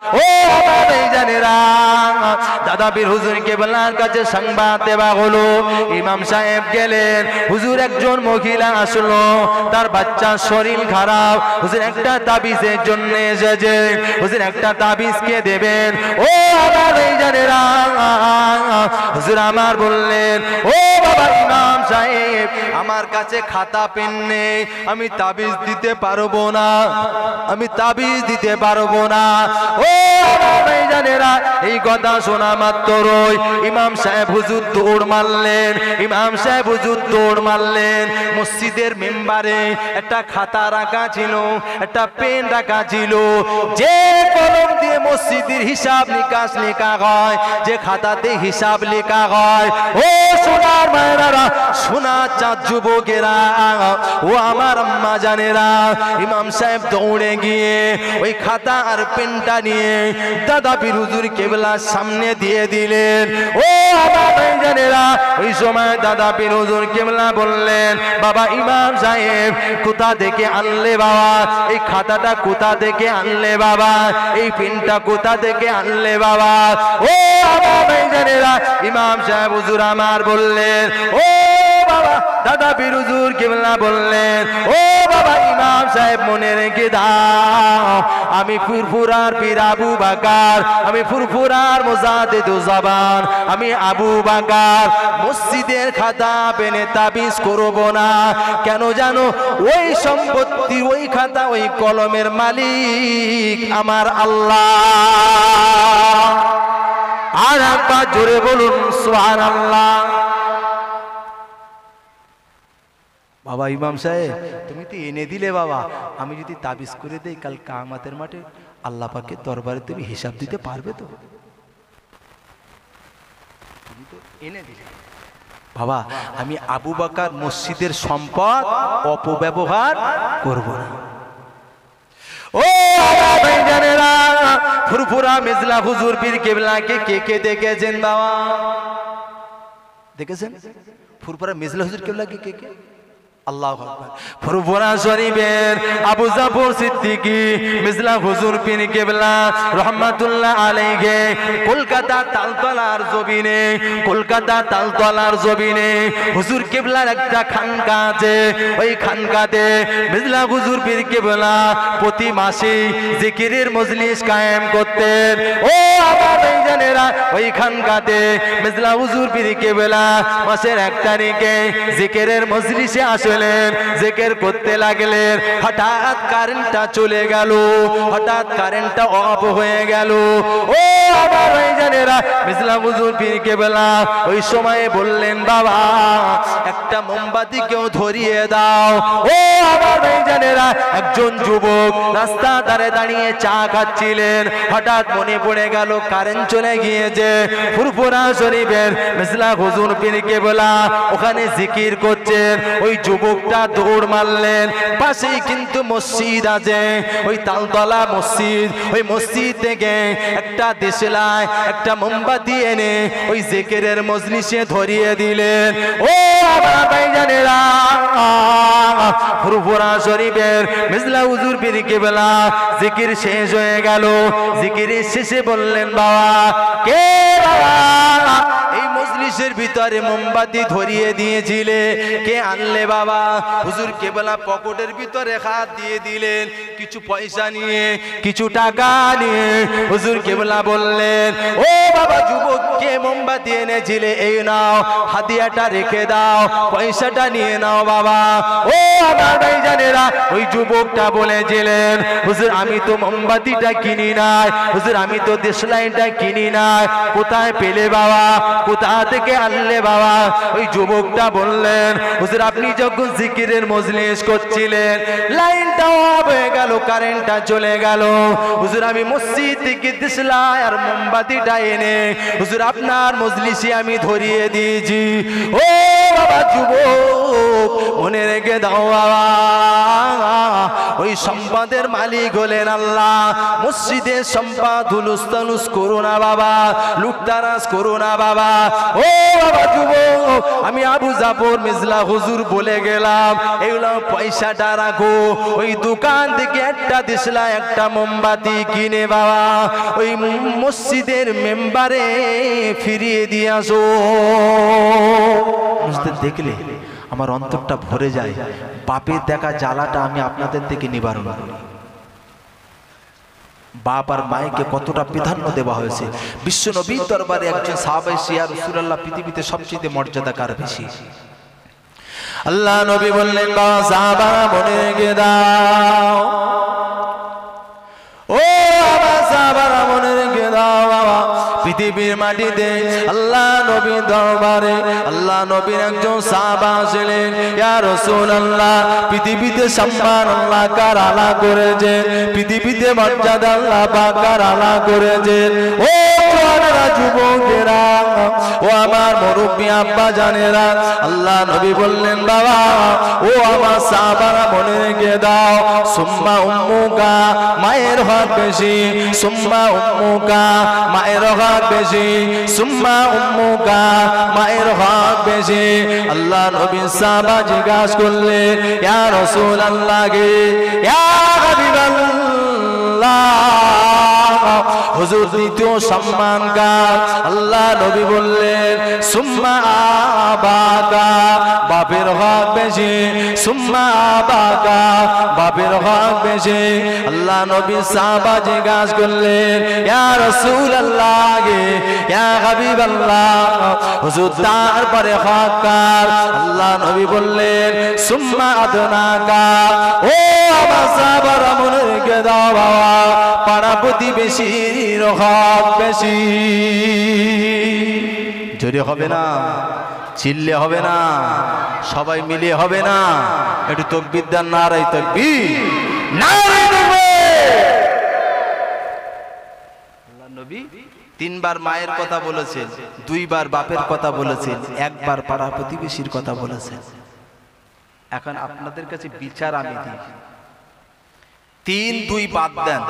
ও ভাইজানেরা, দাদা পীর হুজুর কেবলার কাছে সংবাদ দেওয়া হলো। ইমাম সাহেব গেলেন, হুজুর একজন মহিলা আসলো, তার বাচ্চার শরীর খারাপ, হুজুর একটা তাবিজের জন্য এসেছে, হুজুর একটা তাবিজ কে দেবেন? ও ভাইজানেরা, হুজুর আমার বললেন, ও বাবা ইমাম সাহেব, আমার কাছে খাতা পেন নেই, আমি তাবিজ দিতে পারবো না, আমি তাবিজ দিতে পারবো না। ও ভাইজানেরা, এই কথা শোনা মাত্রই ইমাম সাহেব হুজুর দৌড় মারলেন, ইমাম সাহেব হুজুর দৌড় মারলেন। মসজিদের মেম্বারে একটা খাতা রাখা ছিল, একটা পেন রাখা ছিল, যে কলম দিয়ে মসজিদের হিসাব নিকাশ লেখা হয়, যে খাতাতে হিসাব লেখা হয়। ও সোনার মায়েরা, সোনা চাঁদ যুবকেরা, ও আমার আম্মা জানেরা, ইমাম সাহেব দৌড়ে গিয়ে ওই খাতা আর পেনটা নিয়ে দাদা পীর হুজুর কেবলার সামনে দিয়ে দিলেন। ও আমার ভাইজানেরা, ওই সময় দাদা পীর হুজুর কেবলা বললেন, বাবা ইমাম সাহেব, কোথা থেকে আনলে বাবা? এই খাতাটা কোথা থেকে আনলে বাবা? এই পেনটা কোথা থেকে আনলে বাবা? ও আমার ভাইজানেরা, ইমাম সাহেব হুজুর আমার বললেন, ও বাবা, দাদা পীর হুজুর কেবলা বললেন, ও বাবা ইমাম সাহেব, মনে রেখে দাও, আমি ফুরফুরার পীর আবু বাকার, আমি ফুরফুরার মুজাদ্দিদুজ্জামান, আমি আবু বাকার মসজিদের খাতা পেনে তাবিজ করব না। কেন জানো? ওই সম্পত্তি, ওই খাতা, ওই কলমের মালিক আমার আল্লাহ। আর একবার জোরে বলুন সুবহানাল্লাহ। বাবা ইমাম সাহেব, তুমি তো এনে দিলে বাবা, আমি যদি তাবিজ করে দেই, কাল কিয়ামতের মাঠে আল্লাহ পাকের দরবারে তুমি হিসাব দিতে পারবে তো? তুমি তো এনে দিলে বাবা, আমি আবু বকর মসজিদের সম্পদ অপব্যবহার করব না। ও ভাইজানেরা, ফুরফুরা মেজলা হুজুর পীর কেবলাকে কে কে দেখেছেন বাবা? দেখেছেন ফুরফুরা মেজলা হুজুর কেবলাকে কে কে? আল্লাহু আকবার। ফুরফুরা শরীফের আবু জাফর সিদ্দিকী মিজলা হুজুর পীর কেবলা রাহমাতুল্লাহ আলাইহি কলকাতা তালতলার জমিনে, কলকাতা তালতলার জমিনে হুজুর কেবলার একটা খানকা আছে। ওই খানকাতে মিজলা হুজুর পীর কেবলা প্রতি মাসে জিকিরের মজলিস কায়েম করতেন। ও আমার ভাইজানেরা, ওই খানকাতে মিজলা হুজুর পীর কেবলা মাসের 1 তারিখে জিকিরের মজলিসে আসে, জিকির করতে লাগলেন। হঠাৎ কারেন্টটা চলে গেল, হঠাৎ কারেন্টটা অফ হয়ে গেল। ও আমার ভাইজানেরা, মিজলা হুজুর পীর কেবলা ওই সময়ে বললেন, বাবা একটা মোমবাতি কেউ ধরিয়ে দাও। ও আমার ভাইজানেরা, একজন যুবক রাস্তা ধারে দাঁড়িয়ে চা খাচ্ছিলেন, হঠাৎ মনে পড়ে গেল কারেন্ট চলে গিয়েছে। ফুরফুরা শরীফের মিজলা হুজুর পীর কেবলা ওখানে জিকির করছেন। ওই যুবকটা দৌড় মারলেন, পাশেই কিন্তু মসজিদ আছে, ওই তালতলা মসজিদ, ওই মসজিদ থেকে একটা দেশলাই, একটা মোমবাতি এনে ওই জিকিরের মজলিসে ধরিয়ে দিলেন। ও আমার ভাইজানেরা, ফুরফুরা শরীফের মিজলা হুজুর পীর কেবলা জিকির শেষ হয়ে গেল। জিকিরের শেষে বললেন, বাবা কে বাবা এই মজলিসের ভিতরে মোমবাতি ধরিয়ে দিয়েছিলে? কে আনলে বাবা? হুজুর কেবলা পকেটের ভিতরে হাত দিয়ে দিলেন, কিছু পয়সা নিয়ে, কিছু টাকা নিয়ে। হুজুর কেবলা বললেন, ও বাবা যুবক, কে মোমবাতি এনেছিলে? এই নাও, হাদিয়াটা রেখে দাও, পয়সাটা নিয়ে নাও বাবা। ও আমার ভাইজানেরা, ওই যুবকটা বলেছিলেন, হুজুর আমি তো মোমবাতিটা কিনি নাই, হুজুর আমি তো দেশলাইনটা কিনি নাই, কোথায় পেলে বাবা? কোথা থেকে আনলে বাবা? ওই যুবকটা বললেন, হুজুর আপনি যখন জিকিরের মজলিস করছিলেন, লাইনটা অফ হয়ে গেল, কারেন্টটা চলে গেল, হুজুর আমি মসজিদ থেকে দেশলাই আর মোমবাতিটা এনে হুজুর আপনার মজলিসে আমি ধরিয়ে দিয়েছি। ও বাবা যুবক, মনে রেখে দাও বাবা, ওই সম্পদের মালিক হলেন আল্লাহ। মসজিদের সম্পদ হুলুস করো না বাবা, লুটতারাজ করো না বাবা। ও বাবা যুবক, আমি আবু জাফর মিজলা হুজুর বলে গেলাম, এগুলো পয়সাটা রাখো, ওই দোকান থেকে একটা দিশলা একটা মোমবাতি কিনে বাবা ওই মসজিদের মেম্বারে ফিরিয়ে দিয়ে আসো। দেখলে আমার অন্তরটা ভরে যায়, বাপের দেখা জ্বালাটা আমি আপনাদের থেকে নিবারণ করি। বাপ আর মায়েকে কতটা প্রাধান্য দেওয়া হয়েছে। বিশ্ব নবীর দরবারে একজন সাহাবা এসে, ইয়া রাসূলুল্লাহ, পৃথিবীতে সবচেয়ে মর্যাদা কার বেশি? আল্লাহ নবী বললেন, বাবা সাহাবারা মনে রেখে দাও, ও বাবা সাহাবারা মনে রেখে দাও বাবা, পৃথিবীর মাটিতে আল্লাহ নবীর দরবারে আল্লাহ নবীর একজন সাহাবা ছিলেন, ইয়া রাসূলুল্লাহ, পৃথিবীতে সম্মান আল্লাহ কার আলা করেছে, পৃথিবীতে মর্যাদা আল্লাহ পাক কার আলা করেছে। ও জওয়ানেরা, যুবকেরা, ও আমার মুরব্বি আব্বা জানেরা, আল্লাহ নবী বললেন, বাবা ও আমার সাহাবারা মনে রেখে দাও, সুম্মা উম্মুকা, মায়ের হক বেশি, সুম্মা উম্মুকা, মায়ের হক বেশি, সুম্মা উম্মুকা, মায়ের হক বেশি। আল্লাহ নবী সাহাবা জিজ্ঞাসা করলেন, ইয়া রাসূলুল্লাহ গে, ইয়া হাবিবাল্লাহ, হুজুর দ্বিতীয় সম্মান কার? আল্লাহ নবী বললেন, সুম্মা আবাকা, বাপের হক বেশি, সুম্মা আবাকা, বাপের হক বেশি। আল্লাহ নবী সাহাবা জিজ্ঞাসা করলেন, ইয়া রাসূলুল্লাহ গে, ইয়া হাবিবাল্লাহ, হুজুর তারপরে হক কার? আল্লাহ নবী বললেন, সুম্মা আদনাকা। ও আমার সাহাবারা মনে রেখে দাও বাবা, পাড়া প্রতিবেশীর হক বেশি। জোরে হবে না, চিল্লে হবে না, সবাই মিলে হবে না, একটু তাকবীর দেন, নারে তাকবীর, নারে তাকবীর। আল্লাহ নবী তিনবার মায়ের কথা বলেছেন, দুইবার বাপের কথা বলেছেন, একবার পাড়া প্রতিবেশীর কথা বলেছেন। এখন আপনাদের কাছে বিচার আমি দিই, 3-2 বাদ দেন,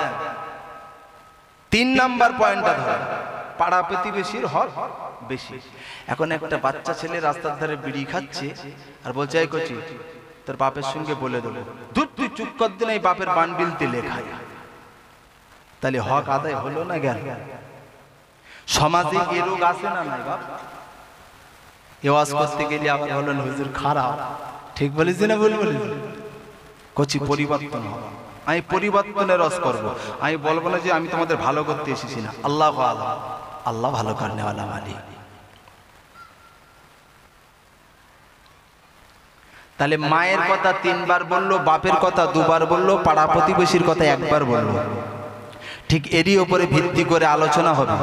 3 নাম্বার পয়েন্টটা ধরেন, পাড়া প্রতিবেশীর হক বেশি। এখন একটা বাচ্চা ছেলে রাস্তার ধারে বিড়ি খাচ্ছে আর বলছে, এই কচি, তোর বাপের সঙ্গে বলে দেবো, ধুর তুই চুপ কর দিন, এই বাপের বান্ডিল তেলে খায়। তাহলে হক আদায় হলো না গেল? সমাজে এ রোগ আছে না নাই বাপ? এওয়াজ করতে গেলে আবার হলেন হুজুর খারাপ, ঠিক বলেছি না ভুল বলেছি? কচি পরিবর্তন হবে, আমি পরিবর্তনের রস করবো, আমি বলবো না যে আমি তোমাদের ভালো করতে এসেছি না, আল্লাহ আল্লাহ, আল্লাহ ভালো করনেওয়ালা মালিক। তাহলে মায়ের কথা 3 বার বললো, বাপের কথা 2 বার বললো, পাড়া প্রতিবেশীর কথা 1 বার বললো। ঠিক এরই উপরে ভিত্তি করে আলোচনা হবে।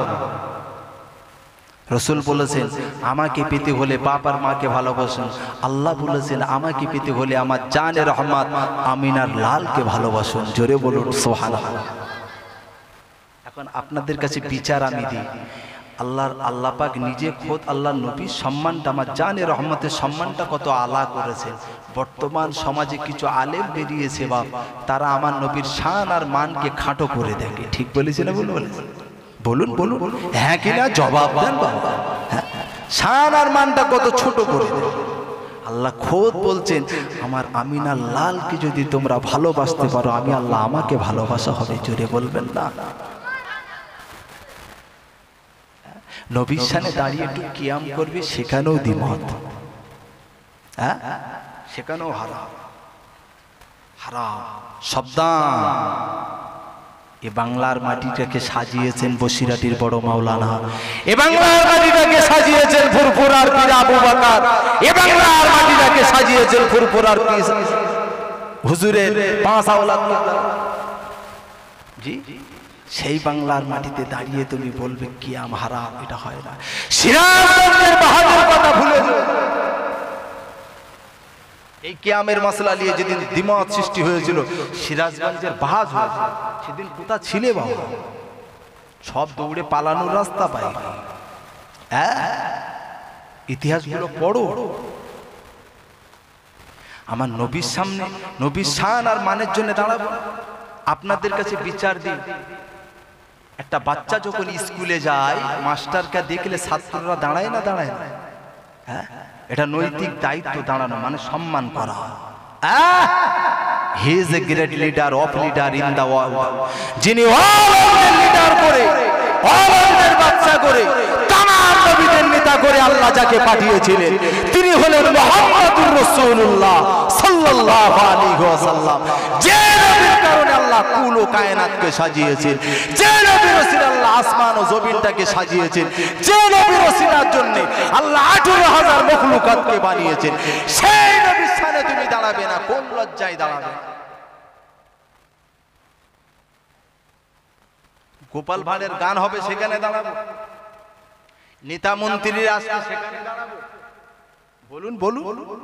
রসুল বলেছেন, আমাকে পেতে হলে বাপ আর মাকে ভালোবাসুন। আল্লাহ বলেছেন, আমাকে পেতে হলে আমার জানের রহমত আমিনার লালকে ভালোবাসুন। জোরে বলুন সুবহানাল্লাহ। এখন আপনাদের কাছে বিচার আমি দিই, আল্লাহ পাক নিজে খোদ আল্লাহ নবীর সম্মানটা, আমার জানের রহমতের সম্মানটা কত আলা করেছেন। বর্তমান সমাজে কিছু আলেম বেরিয়েছে বাপ, তারা আমার নবীর শান আর মানকে খাটো করে দেখে। ঠিক বলেছে না? বলুন বলুন বলুন, হ্যাঁ কিনা জবাব দেন বাবা। হ্যাঁ, শান আর মানটা কত ছোট করে দেয়। আল্লাহ খোদ বলছেন, আমার আমিনার লালকে যদি তোমরা ভালোবাসতে পারো, আমি আল্লাহ আমাকে ভালোবাসা হবে। জোরে বলবেন না? নবীর সামনে দাঁড়িয়ে একটু কিয়াম করবে, সেখানেও দ্বিমত, হ্যাঁ সেখানেও হারাম হারাম। সাবধান, এ বাংলার মাটিটাকে সাজিয়েছেন বসিরাটির বড় মাওলানা, এ বাংলার মাটিটাকে সাজিয়েছেন ফুরফুরার পীর আবু বকর, এ বাংলার মাটিটাকে সাজিয়েছেন ফুরফুরার পীর হুজুরের 5 আওলাদ। জি, সেই বাংলার মাটিতে দাঁড়িয়ে তুমি বলবে কিয়াম হারাম, এটা হয় না। সিরাজগঞ্জের বাহাদুর কথা ভুলে যাও। এই কিয়ামের মাসলা নিয়ে যেদিন দ্বিমত সৃষ্টি হয়েছিল, সিরাজগঞ্জের বাহাজ হয়েছে, সেদিন কোথা ছিলে বাবা? সব দৌড়ে পালানোর রাস্তা পায়। হ্যাঁ, ইতিহাসগুলো পড়ো, আমার নবীর সামনে নবীর শান আর মানের জন্য দাঁড়াবো? আপনাদের কাছে বিচার দিই, একটা বাচ্চা যখন স্কুলে যায় মাস্টারকে দেখলে ছাত্ররা দাঁড়ায় না দাঁড়ায় না? হ্যাঁ, এটা নৈতিক দায়িত্ব দাঁড়ানো মানে সম্মান করা। He is a great leader of leader in the world, যিনি ওয়ার্ল্ডের লিডার করে ওয়ার্ল্ডের বাচ্চা করে তামাম নবীদের নেতা করে আল্লাহ যাকে পাঠিয়েছিলেন তিনি হলেন মুহাম্মদুর রাসূলুল্লাহ সাল্লাল্লাহু আলাইহি ওয়াসাল্লাম। যে নবীর কারণে আল্লাহ কুল ও কায়নাতকে সাজিয়েছেন, যে নবীর ওসিলা আল্লাহ আসমান ও জমিনটাকে সাজিয়েছেন, যে নবীর ওসিলার জন্য আল্লাহ 18,000 মখলুকাতকে বানিয়েছেন, সেই নবীর সামনে তুমি দাঁড়াবে না? কোন লজ্জায় দাঁড়াবে? গোপাল ভাঁড়ের গান হবে সেখানে দাঁড়াবো? নেতা মন্ত্রীরা আসবে সেখানে দাঁড়াবো? বলুন বলুন।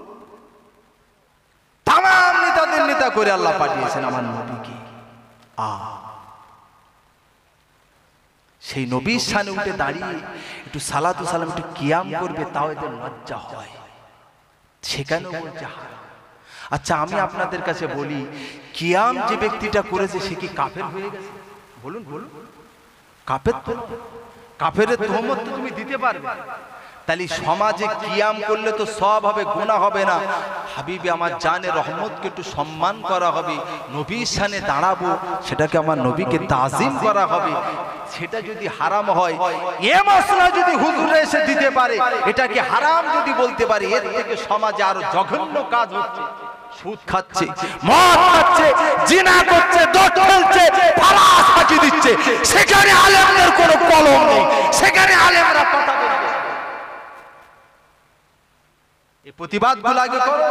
তামাম নেতাদের নেতা করে আল্লাহ পাঠিয়েছেন আমার নবীকে। সেই নবীর সামনে উঠে দাঁড়িয়ে একটু সালাতু সালাম একটু কিয়াম করবে, তাও এদের লজ্জা হয়, সেখানেও বলছে হারাম। আচ্ছা আমি আপনাদের কাছে বলি, কিয়াম যে ব্যক্তিটা করেছে সে কি কাফের হয়ে গেছে? বলুন বলুন। কাফের তো, কাফেরের তোহমত তো তুমি দিতে পারবে? তাহলে সমাজে কিয়াম করলে তো সব হবে, গুনাহ হবে না। হাবিবে আমার জানে রহমতকে একটু সম্মান করা হবে, নবীর সামনে দাঁড়াবো সেটাকে আমার নবীকে তাজিম করা হবে। সেটা যদি হারাম হয়, এ মশলা যদি হুজুরে এসে দিতে পারে, এটাকে হারাম যদি বলতে পারে, এর থেকে সমাজে আরো জঘন্য কাজ হচ্ছে। সুদ খাচ্ছে, মদ খাচ্ছে, জিনা করছে, দোষ খেলছে, ফারাস ফাঁকি দিচ্ছে, সেখানে আলেমদের কোনো কলম নেই, সেখানে আলেমরা কথা বলবে। এই প্রতিবাদগুলো আগে করো।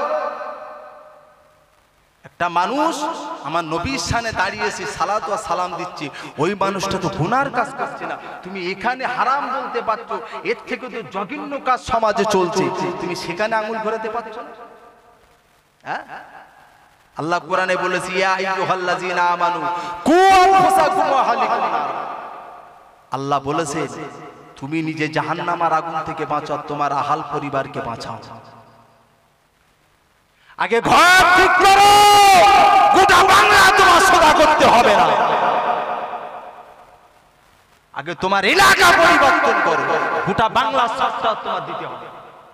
একটা মানুষ আমার নবীর সামনে দাঁড়িয়েছে সালাত ওয়া সালাম দিচ্ছে, ওই মানুষটা তো গুনার কাজ করছে না, তুমি এখানে হারাম বলতে পারছো? এর থেকে তো জঘন্য কাজ সমাজে চলছে, তুমি সেখানে আঙুল ঘোরাতে পারছো না? আল্লাহ কোরআনে বলেছে ইয়া আইয়ুহাল্লাযীনা আমানু কু আনফুসাকুম ওয়া আহলিকুম নার। আল্লাহ বলেছে তুমি নিজে জাহান্নামের আগুন থেকে বাঁচাও, তোমার আহাল পরিবারকে বাঁচাও। আগে ঘর ঠিক করো, গোটা বাংলা তোমার সেবা করতে হবে না। আগে তোমার এলাকা পরিবর্তন করো, গোটা বাংলা সবটা তোমার দিতে হবে।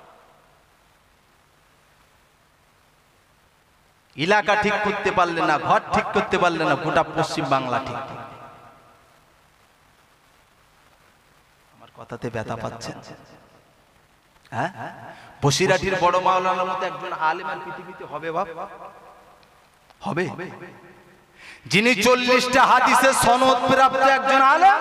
এলাকা ঠিক করতে পারলে না, ঘর ঠিক করতে পারলে না, গোটা পশ্চিম বাংলা ঠিক। আমার কথাতে ব্যথা পাচ্ছেন? হ্যাঁ, বসিরহাটের বড় মাওলানার মতো একজন আলেম আর পৃথিবীতে হবে? বাপ হবে? যিনি 40টা হাদিসের সনদ প্রাপ্ত একজন আলেম,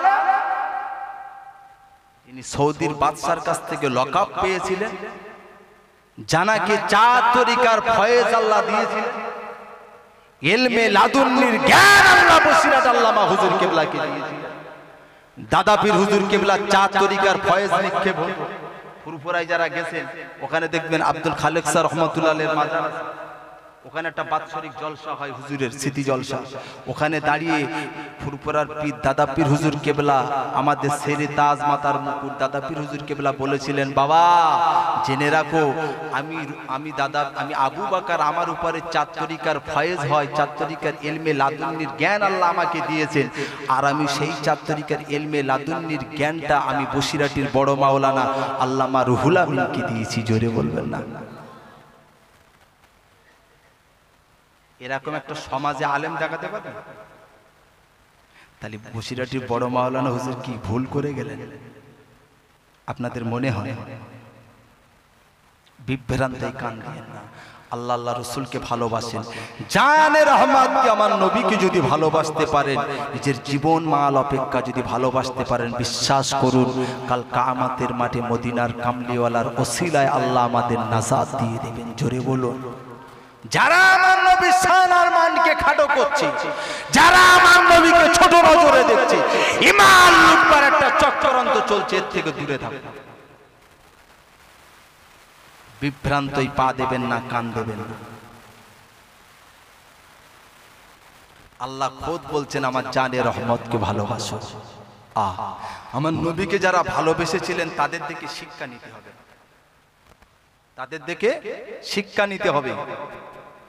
তিনি সৌদির বাদশার কাছ থেকে লকব পেয়েছিলেন, জানাকে 4 তরিকার ফয়েজ আল্লাহ দিয়েছিলেন, ইলমে লাদুন্নির জ্ঞান আল্লাহ বসিরহাট আল্লামা হুজুর কেবলাকে দিয়েছিলেন। দাদা পীর হুজুর কেবলা 4 তরিকার ফয়েজ নিক্ষেপ হতো। ফুরফুরায় যারা গেছেন ওখানে দেখবেন আব্দুল খালেক স্যার রহমাতুল্লাহ আলাইহির মাজার আছে, ওখানে একটা বাৎসরিক জলসা হয় হুজুরের স্মৃতি জলসা। ওখানে দাঁড়িয়ে ফুরফুরার পীর দাদা পীর হুজুর কেবলা, আমাদের শেরে তাজ মাতার মুকুট দাদা পীর হুজুর কেবলা বলেছিলেন, বাবা জেনে রাখো আমি আবু বকর, আমার উপরে 4 তরিকার ফয়েজ হয়, 4 তরিকার ইলমে লাদুন্নির জ্ঞান আল্লাহ আমাকে দিয়েছেন, আর আমি সেই 4 তরিকার ইলমে লাদুন্নির জ্ঞানটা আমি বসিরহাটের বড় মাওলানা আল্লামা রুহুল আমিনকে দিয়েছি। জোরে বলবেন না? এরকম একটা সমাজে আলেম দেখাতে পারবেন? তাহলে বসিরহাটের বড় মাওলানা হুজুর কি ভুল করে গেলেন? আপনাদের মনে হয়? বিভ্রান্তায় কান দিয়েন না। আল্লাহ আল্লাহ রসুলকে ভালোবাসেন, জানে রহমাতকে আমার নবীকে যদি ভালোবাসতে পারেন, নিজের জীবন মাল অপেক্ষা যদি ভালোবাসতে পারেন, বিশ্বাস করুন কাল কিয়ামতের মাঠে মদিনার কামলিওয়ালার ওসিলায় আল্লাহ আমাদের নাজাত দিয়ে দেবেন। জোরে বলুন। যারা আমার নবীর শান আর মানকে খাটো করছে, যারা আমার নবীকে ছোট নজরে দেখছে, ঈমান লুটবার একটা চক্রান্ত চলছে, এর থেকে দূরে থাকুন। বিভ্রান্তই পা দেবেন না, কান দেবেন না। আল্লাহ খোদ বলছেন আমার জানে রহমতকে ভালোবাসো। আমার নবীকে যারা ভালোবেসেছিলেন তাদের দিকে শিক্ষা নিতে হবে, তাদের দিকে শিক্ষা নিতে হবে।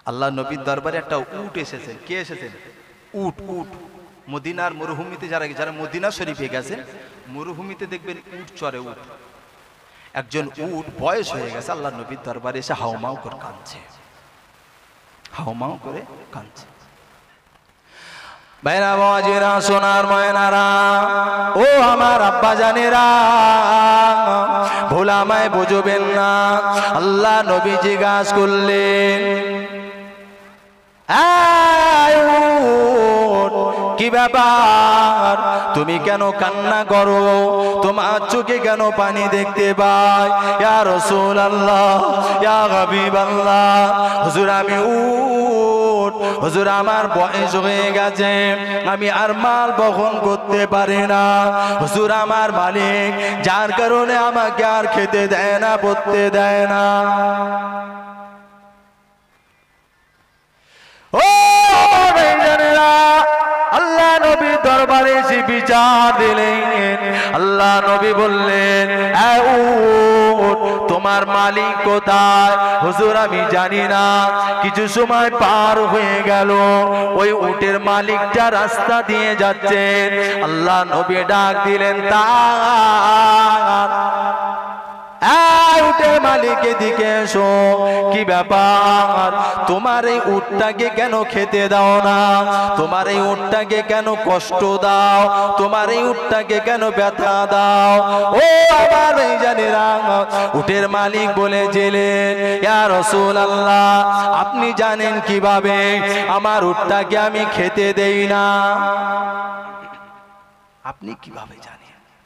আল্লাহ নবীর দরবারে একটা উট এসেছেন। কে এসেছেন? উট। উট মদিনার মরুভূমিতে যারা মদিনা শরীফে গেছেন, মরুভূমিতে দেখবেন উট চড়ে। উট, একজন উট বয়স হয়ে গেছে, আল্লাহ নবীর দরবারে এসে হাউমাউ করে কাঁদছে, হাউমাউ করে কাঁদছে। বাইরা বাজিরা, সোনার ময়নারা, ও আমার আব্বা জানেরা, ভোলামায় বুঝবেন না। আল্লাহ নবী জিজ্ঞাসা করলেন, কি ব্যাপার, তুমি কেন কান্না করো? তোমার চোখে কেন পানি দেখতে পাই? ইয়া রাসূলুল্লাহ, ইয়া হাবিবাল্লাহ, হুজুর আমি উট, হুজুর আমার বয়স হয়ে গেছে, আমি আর মাল বহন করতে পারি না। হুজুর আমার মালিক, যার কারণে আমাকে আর খেতে দেয় না, পড়তে দেয় না। ও ভাইজানেরা, আল্লাহ নবীর দরবারে এসে বিচার দিলেন। আল্লাহ নবী বললেন, তোমার মালিক কোথায়? হুজুর আমি জানি না। কিছু সময় পার হয়ে গেল, ওই উটের মালিকটা রাস্তা দিয়ে যাচ্ছেন। আল্লাহ নবী ডাক দিলেন, তার উটের মালিক এদিকে এসো। কি ব্যাপার, তোমার এই উটটাকে কেন খেতে দাও না? তোমার এই উটটাকে কেন কষ্ট দাও? তোমার এই উটটাকে কেন ব্যথা দাও? ও আমার ভাইজানেরা, উটের মালিক বলেছিলেন, ইয়া রাসূলুল্লাহ, আপনি জানেন কিভাবে আমার উটটাকে আমি খেতে দেই না? আপনি কিভাবে জানেন?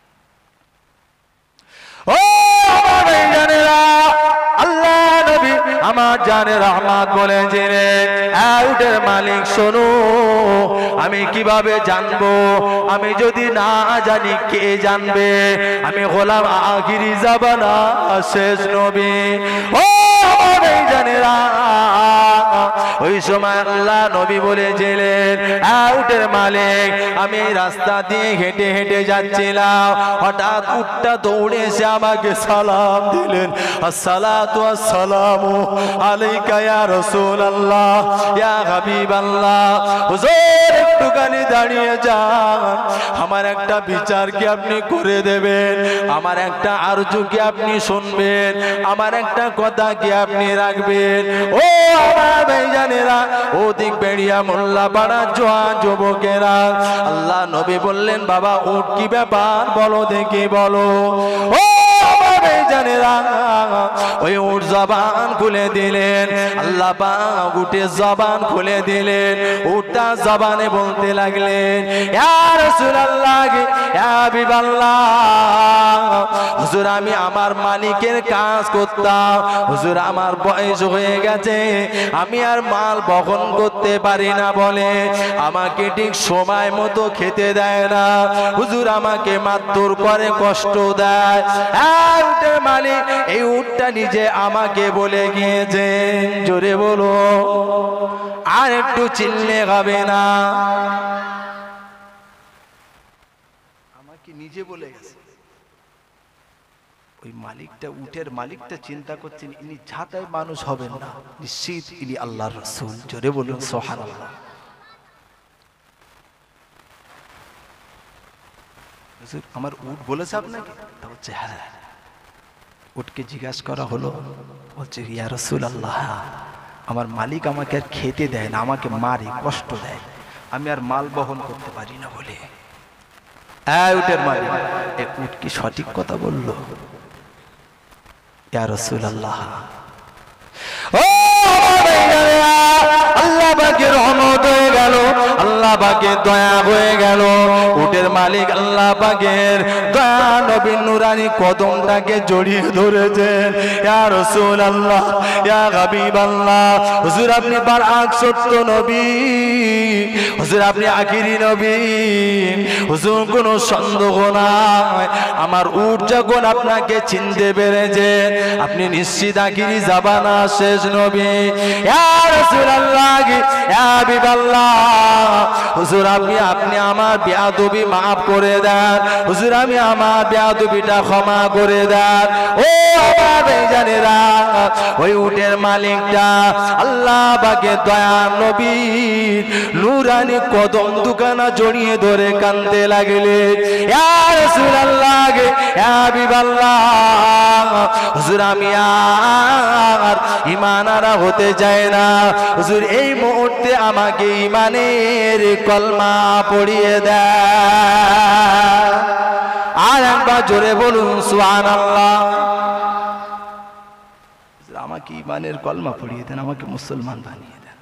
ও জানেরা, আল্লাহ নবী আমার জানে রহমত বলেছিলেন, উটের মালিক শোনো, আমি কিভাবে জানবো? আমি যদি না জানি কে জানবে? আমি গোলাম আখিরি জামানা, শেষ নবী। ও জানেরা, ওই সময় আল্লাহ নবী বলেছিলেন, উটের মালিক আমি রাস্তা দিয়ে হেঁটে হেঁটে যাচ্ছিলাম, হঠাৎ উটটা দৌড়ে এসে আমাকে সালাম দিলেন, আসসালাতু আসসালামু আলাইকা ইয়া রাসূলুল্লাহ, ইয়া হাবিবাল্লাহ। হুজুর একটুখানি দাঁড়িয়ে যান, আমার একটা বিচার কি আপনি করে দেবেন? আমার একটা আরজু কি আপনি শুনবেন? আমার একটা কথা কি আপনি রাখবেন? ও আমার ভাইজানেরা, ওদিক বেড়িয়া মোল্লা পাড়া জোয়ান যুবকেরা, আল্লাহ নবী বললেন, বাবা উট কি ব্যাপার বলো দেখি, বলো। ও জানেরা, ওই উট জবান খুলে দিলেন। আল্লাহ পাক উটের জবান খুলে দিলেন। উটটা জবানে বলতে লাগলেন, ইয়া রাসূলুল্লাহ, ইয়া হাবিবাল্লাহ, হুজুর আমি আমার মালিকের কাজ করতাম, হুজুর আমার বয়স হয়ে গেছে, আমি আর মাল বহন করতে পারি না বলে আমাকে ঠিক সময় মতো খেতে দেয় না, হুজুর আমাকে মারধর করে, কষ্ট দেয়। উটের মালিক এই উটটা নিজে আমাকে বলে গিয়েছে। জোরে বলো, আর একটু চিল্লে হবে না? আমাকে নিজে বলে গেছে। ওই মালিকটা, উটের মালিকটা চিন্তা করছেন, ইনি ঝাঁটাই মানুষ হবেন না, নিশ্চিত ইনি আল্লাহর রাসূল। জোরে বলুন সুবহানাল্লাহ। হুজুর আমার উট বলেছে আপনাকে? তা বলছে হ্যাঁ। উটকে জিজ্ঞাসা করা হলো, বলছে ইয়া রাসূলুল্লাহ, আমার মালিক আমাকে আর খেতে দেয় না, আমাকে মারে, কষ্ট দেয়, আমি আর মাল বহন করতে পারি না বলে। উটের মালিক, এই উট কি সঠিক কথা বললো? ইয়া রাসূলুল্লাহ, ও আল্লাহ পাকের রহমত হয়ে গেল, আল্লাহ পাকের দয়া হয়ে গেল। উটের মালিক আল্লাহ পাকের দয়া নবীর নুরানি কদমটাকে জড়িয়ে ধরেছেন। ইয়া রাসূলুল্লাহ, ইয়া হাবিবাল্লাহ, হুজুর আপনি বারআক সত্য নবী, হুজুর আপনি আখিরি নবী, হুজুর কোনো সন্দেহ নাই, আমার উট যখন আপনাকে চিনতে পেরেছে আপনি নিশ্চিত আখিরি জামানা শেষ নবী। ইয়া রাসূলুল্লাহ, ইয়া হাবিবাল্লাহ, হুজুর আপনি আমার বেয়াদবি মাফ করে দেন, হুজুর আমি আমার বেয়াদবিটা ক্ষমা করে দেন। ও আমার ভাইজানেরা, ওই উটের মালিকটা আল্লাহ পাকে দয়া নবীর নূরানি কদম দুখানা জড়িয়ে ধরে কাঁদতে লাগলেন। ইয়া রাসূলুল্লাহ, ইয়া হাবিবাল্লাহ, হুজুর আমি আর ঈমানহারা হতে চাই না, হুজুর এই মুহূর্তে আমাকে ঈমানের কলমা পড়িয়ে দেন। আর একবার জোরে বলুন সুবহানাল্লাহ। আমাকে ঈমানের কলমা পড়িয়ে দেন, আমাকে মুসলমান বানিয়ে দেন।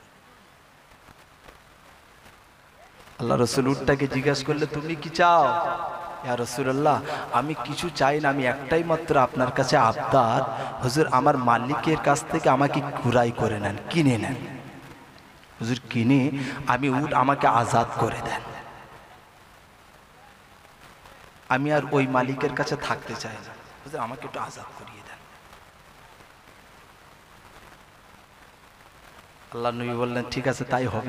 আল্লাহ রাসূল উটটাকে জিজ্ঞাসা করলে তুমি কি চাও? ইয়া রাসূলুল্লাহ, আমি কিছু চাই না, আমি একটাই মাত্র আপনার কাছে আবদার, হুজুর আমার মালিকের কাছ থেকে আমাকে কুরাই করে নেন, কিনে নেন। হুজুর কিনে আমি উট আমাকে আজাদ করে দেন, আমি আর ওই মালিকের কাছে থাকতে চাই না, হুজুর আমাকে একটু আজাদ করিয়ে দেন। আল্লাহ নবী বললেন ঠিক আছে তাই হবে।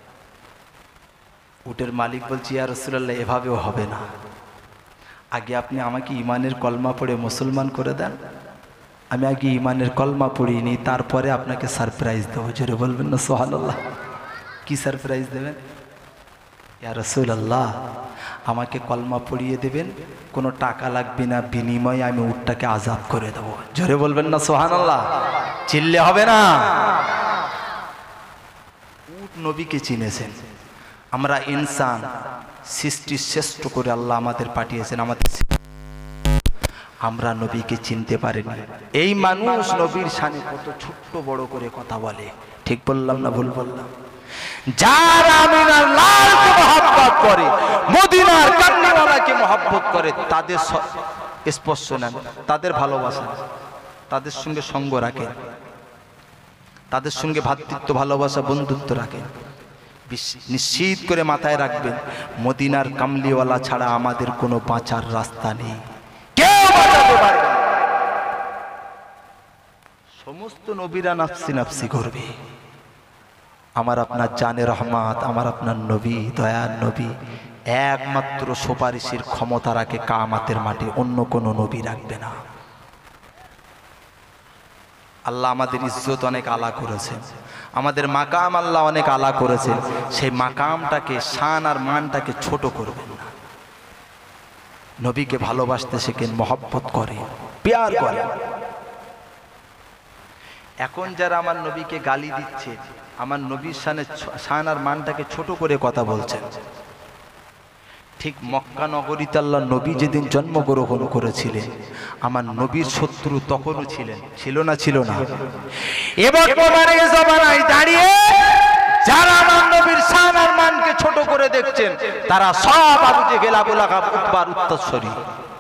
উটের মালিক বলছি ইয়া রাসূলুল্লাহ এভাবেও হবে না, আগে আপনি আমাকে ঈমানের কলমা পড়ে মুসলমান করে দেন, আমি আগে ঈমানের কলমা পড়িয়ে নিই, তারপরে আপনাকে সারপ্রাইজ দেবো। জোরে বলবেন না সুবহানাল্লাহ। কি সারপ্রাইজ দেবেন? ইয়া রাসূলুল্লাহ আমাকে কলমা পড়িয়ে দেবেন, কোনো টাকা লাগবে না, বিনিময়ে আমি উটটাকে আজাদ করে দেবো। জোরে বলবেন না সুবহানাল্লাহ, চিল্লে হবে না। উট নবীকে চিনেছেন, আমরা ইনসান সৃষ্টি শ্রেষ্ঠ করে আল্লাহ আমাদের পাঠিয়েছেন, আমরা নবীকে চিনতে পারিনি। এই মানুষ নবীর শানে কত ছোট্ট বড় করে কথা বলে, ঠিক বললাম না ভুল বললাম? যারা আমিনার লালকে মহব্বত করে, মদিনার কান্নাওয়ালাকে মহব্বত করে, তাদের স্পর্শ নেন, তাদের ভালোবাসা, তাদের সঙ্গে সঙ্গ রাখেন, তাদের সঙ্গে ভ্রাতৃত্ব ভালোবাসা বন্ধুত্ব রাখেন। নিশ্চিত করে মাথায় রাখবেন, মদিনার কামলিওয়ালা ছাড়া আমাদের কোনো বাঁচার রাস্তা নেই, কেউ বাঁচাতে পারবে না। সমস্ত নবীরা নাফসি নাফসি করবে, আমার আপনার জানে রহমত, আমার আপনার নবী দয়ার নবী একমাত্র সুপারিশের ক্ষমতা রাখে কিয়ামতের মাঠে, অন্য কোনো নবী রাখবে না। আল্লাহ আমাদের ইজ্জত অনেক আলা করেছেন, আমাদের মাকাম আল্লাহ অনেক আলা করেছেন, সেই মাকামটাকে শান আর মানটাকে ছোট করবেন না। নবীকে ভালোবাসতে শেখেন, মহব্বত করে, প্যার করে। এখন যারা আমার নবীকে গালি দিচ্ছে, আমার নবীর শান আর মানটাকে ছোট করে কথা বলছেন, ঠিক মক্কা নগরীতে আল্লাহ নবী যেদিন জন্মগ্রহণ করেছিলেন, আমার নবীর শত্রু তখনও ছিলেন, ছিল না? ছিল না? এবার বর্তমানে জমানায় দাঁড়িয়ে যারা আমার নবীর শান আর মানকে ছোট করে দেখছেন, তারা সব আবু জেহেল, আবু লাহাব, উতবার উত্তরসূরি।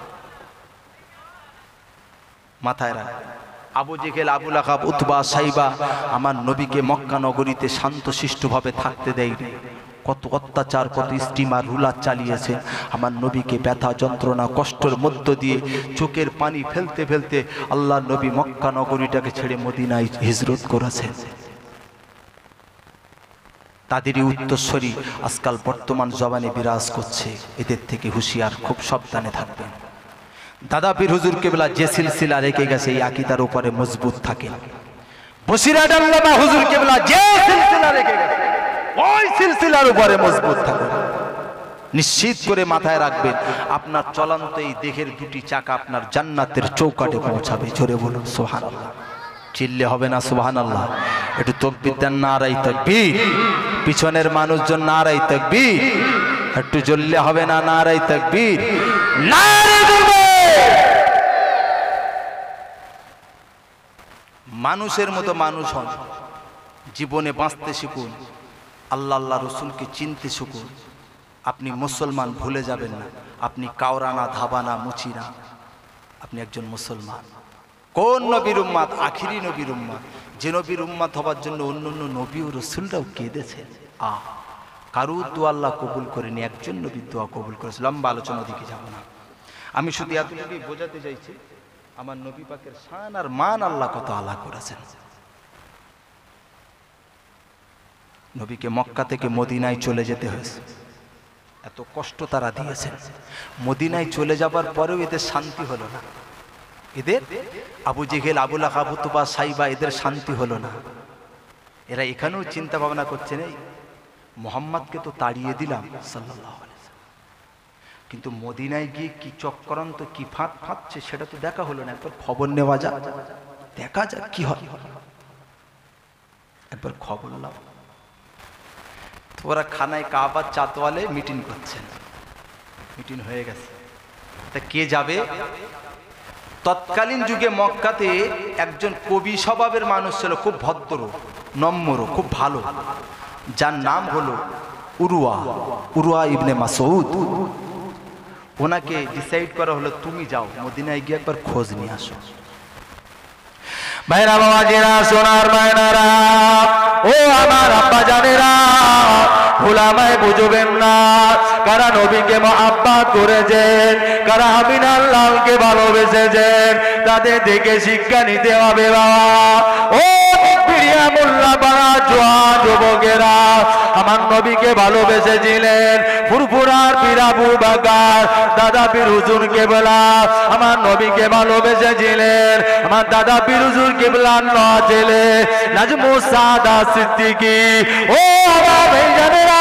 মাথায় রাখ, Abu Jahl, Abu Lahab, Utba, Shaiba আমার নবীকে মক্কা নগরীতে শান্তশিষ্টভাবে থাকতে দেয়নি। কত অত্যাচার, কত স্টিমার রুলার চালিয়েছে, আমার নবীকে ব্যথা যন্ত্রণা কষ্টের মধ্য দিয়ে চোখের পানি ফেলতে ফেলতে আল্লাহ নবী মক্কা নগরীটাকে ছেড়ে মদিনায় হিজরত করেছেন। তাদেরই উত্তরসূরি আজকাল বর্তমান জবানে বিরাজ করছে, এদের থেকে হুঁশিয়ার, খুব সাবধানে থাকবেন। দাদা পীর হুজুর কেবলা যে সিলসিলা রেখে গেছে এই আকীদার উপরে মজবুত থাকেন। বসিরহাট আল্লামা হুজুর কেবলা যে সিলসিলা রেখে গেছে ওই সিলসিলার উপরে মজবুত থাকুন। নিশ্চিত করে মাথায় রাখবেন, আপনার চলন্ত এই দেহের দুটি চাকা আপনার জান্নাতের চৌকাঠে পৌঁছাবে। জোরে বলুন সুবহানাল্লাহ। চিল্লে হবে না সুবহানাল্লাহ? একটু তাকবীর দেন, নারায়ে তাকবীর। পিছনের মানুষজন নারায়ে তাকবীর। একটু জ্বললে হবে না, নারায়ে তাকবীর, নারে তাকবীর। মানুষের মতো মানুষ হন, জীবনে বাঁচতে শিখুন, আল্লাহ আল্লাহ রসুলকে চিনতে শিখুন। আপনি মুসলমান ভুলে যাবেন না, আপনি কাওরানা, ধাবানা, মুচিনা, আপনি একজন মুসলমান। কোন নবীর উম্মাত? আখিরি নবীর উম্মাত, যে নবীর উম্মাত হবার জন্য অন্য অন্য নবী ও রসুলরাও কেঁদেছেন। কারুর দোয়া আল্লাহ কবুল করেনি, একজন নবীর দোয়া কবুল করেছে। লম্বা আলোচনা দিকে যাব না, আমি শুধু এতটুকুই বোঝাতে চাইছি আমার নবী পাকের শান আর মান আল্লাহ কত আলা করেছেন। নবীকে মক্কা থেকে মদিনায় চলে যেতে হয়েছে, এত কষ্ট তারা দিয়েছেন। মদিনায় চলে যাবার পরেও এদের শান্তি হলো না। এদের আবু জেহেল, আবু লাহাব, আবু তুবা, সাইবা, এদের শান্তি হলো না। এরা এখানেও চিন্তা ভাবনা করছেন, এই মোহাম্মদকে তো তাড়িয়ে দিলাম সাল্লাল্লাহু আলাইহি ওয়াসাল্লাম, কিন্তু মদিনায় গিয়ে কি চক্রান্ত, কি ফাঁদ ফাঁদছে সেটা তো দেখা হলো না। একবার খবর নেওয়া যাক, দেখা যাক কি হয়, একবার খবর নাও। ওরা খানায় কাবার চাতওয়ালে মিটিং করছেন, মিটিং হয়ে গেছে। তা কে যাবে? তৎকালীন যুগে মক্কাতে একজন কবি স্বভাবের মানুষ ছিল, খুব ভদ্র, নম্র, খুব ভালো, যার নাম হলো উরওয়া ইবনে মাসউদ। ওনাকে ডিসাইড করা হলো তুমি যাও মদিনায় গিয়ে একবার খোঁজ নিয়ে আসো। ভাইরা বাবাজিরা, সোনার মায়নারা, ও আমার আব্বা জানেরা, ভুলামায় বুঝবেন না কারা নবীকে মহব্বত করেছেন, কারা আমিনার লালকে ভালোবেসেছেন, তাদের দেখে শিক্ষা নিতে হবে বাবা। ও প্রিয়া মোল্লা পাড়া জোয়ান যুবকেরা, আমার নবীকে ভালোবেসেছিলেন ফুরফুরার পীর আবু বকর, দাদা পীর হুজুর কেবলা আমার নবীকে ভালোবেসেছিলেন। আমার দাদা পীর হুজুর কেবলার নয় ছেলে নাজমুস সাদা সিদ্দিকী। ও আমার ভাইজানেরা,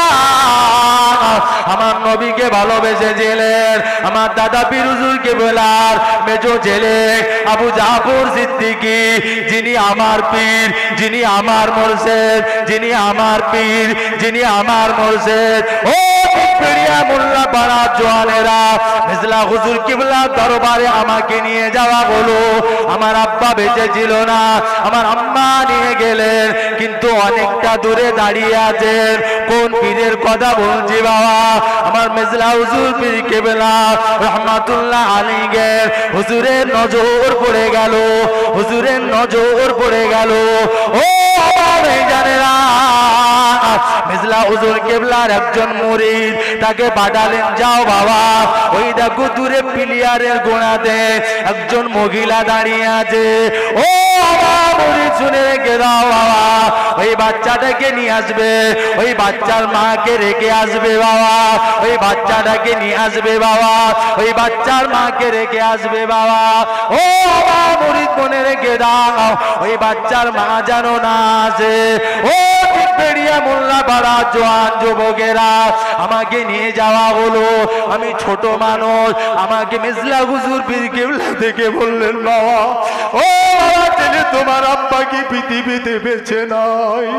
আমার নবীকে ভালোবেসেছিলেন আমার দাদা পীর হুজুর কেবলার মেজো ছেলে আবু জাফর সিদ্দিকী, যিনি আমার পীর, যিনি আমার মুর্শিদ, যিনি আমার পীর, যিনি আমার মুর্শিদ। ও প্রিয়া মোল্লা পাড়া জোয়ানেরা, মিজলা হুজুর কিবলার দরবারে আমাকে নিয়ে যাওয়া হলো। আমার আব্বা বেঁচে ছিল না, আমার আম্মা নিয়ে গেলেন, কিন্তু অনেকটা দূরে দাঁড়িয়ে আছেন। কোন পীরের কথা বলছি বাবা? আমার মিজলা হুজুর পীর কেবলা রহমাতুল্লাহ আলাইহি, হুজুরের নজর পড়ে গেল, হুজুরের নজর পড়ে গেল। ও জানেরা, মিজলা হুজুর কেবলার একজন মুরিদ, তাকে পাঠালেন, যাও বাবা, ওই দেখো দূরে প্লেয়ারের গোড়াতে একজন মহিলা দাঁড়িয়ে আছে। ও আমার মুরিদ, শুনে রেখে দাও বাবা, ওই বাচ্চাটাকে নিয়ে আসবে, ওই বাচ্চার মাকে রেখে আসবে বাবা, ওই বাচ্চাটাকে নিয়ে আসবে বাবা, ওই বাচ্চার মাকে রেখে আসবে বাবা। ও আমার মুরিদ, মনে রেখে দাও, ওই বাচ্চার মা যেন না আসে। ও পেড়িয়া মোল্লা পাড়া জোয়ান যুবকেরা, আমাকে নিয়ে যাওয়া হলো। আমি ছোট মানুষ, আমাকে মিজলা হুজুর পীর কেবলা থেকে বললেন, বাবা, ও বাবা ছেলে, তোমার আব্বা কি পৃথিবীতে বেঁচে নাই?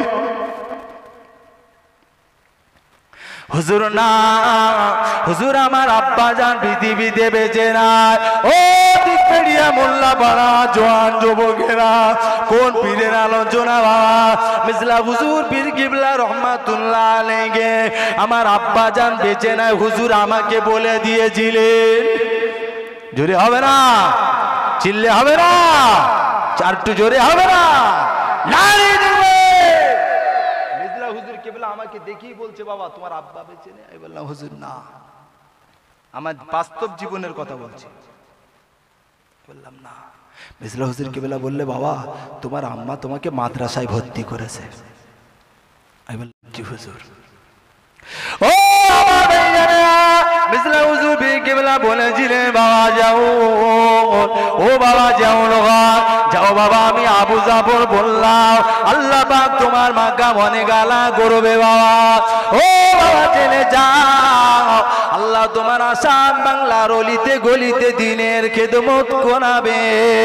হুজুর না, হুজুর আমার আব্বা জান পৃথিবীতে বেঁচে নাই। ও পেড়িয়া মোল্লা পাড়া জোয়ান যুবকেরা, কোন পীরের আলোচনা বাবা? মিজলা হুজুর পীর কিবলা রহমাতুল্লাহ আলাইহি, আমার আব্বা জান বেঁচে নাই, হুজুর আমাকে বলে দিয়েছিলেন। জোরে হবে না, চিল্লে হবে না, চারটু জোরে হবে না, নারী দিবে। মিজলা হুজুর কেবলা আমাকে দেখেই বলছে, বাবা তোমার আব্বা বেঁচে নেই। আমি বললাম, হুজুর না, আমার বাস্তব জীবনের কথা বলছি। বললাম না। মিজলা হুজুর কেবলা বললে, বাবা তোমার আম্মা তোমাকে মাদ্রাসায় ভর্তি করেছে। আমি বললাম, জি হুজুর। ও আমার ভাইজানেরা, মিজলা হুজুর কেবলা বলেছিলেন, বাবা যাও, ও বাবা যাও, যাও বাবা। আমি আবু জাফর বললাম, আল্লাহ পাক তোমার মাকা মনে গালা করবে বাবা। ও বাবা চলে যাও, আল্লাহ তোমার আসাম বাংলার অলিতে গলিতে দিনের খেদমত করাবে।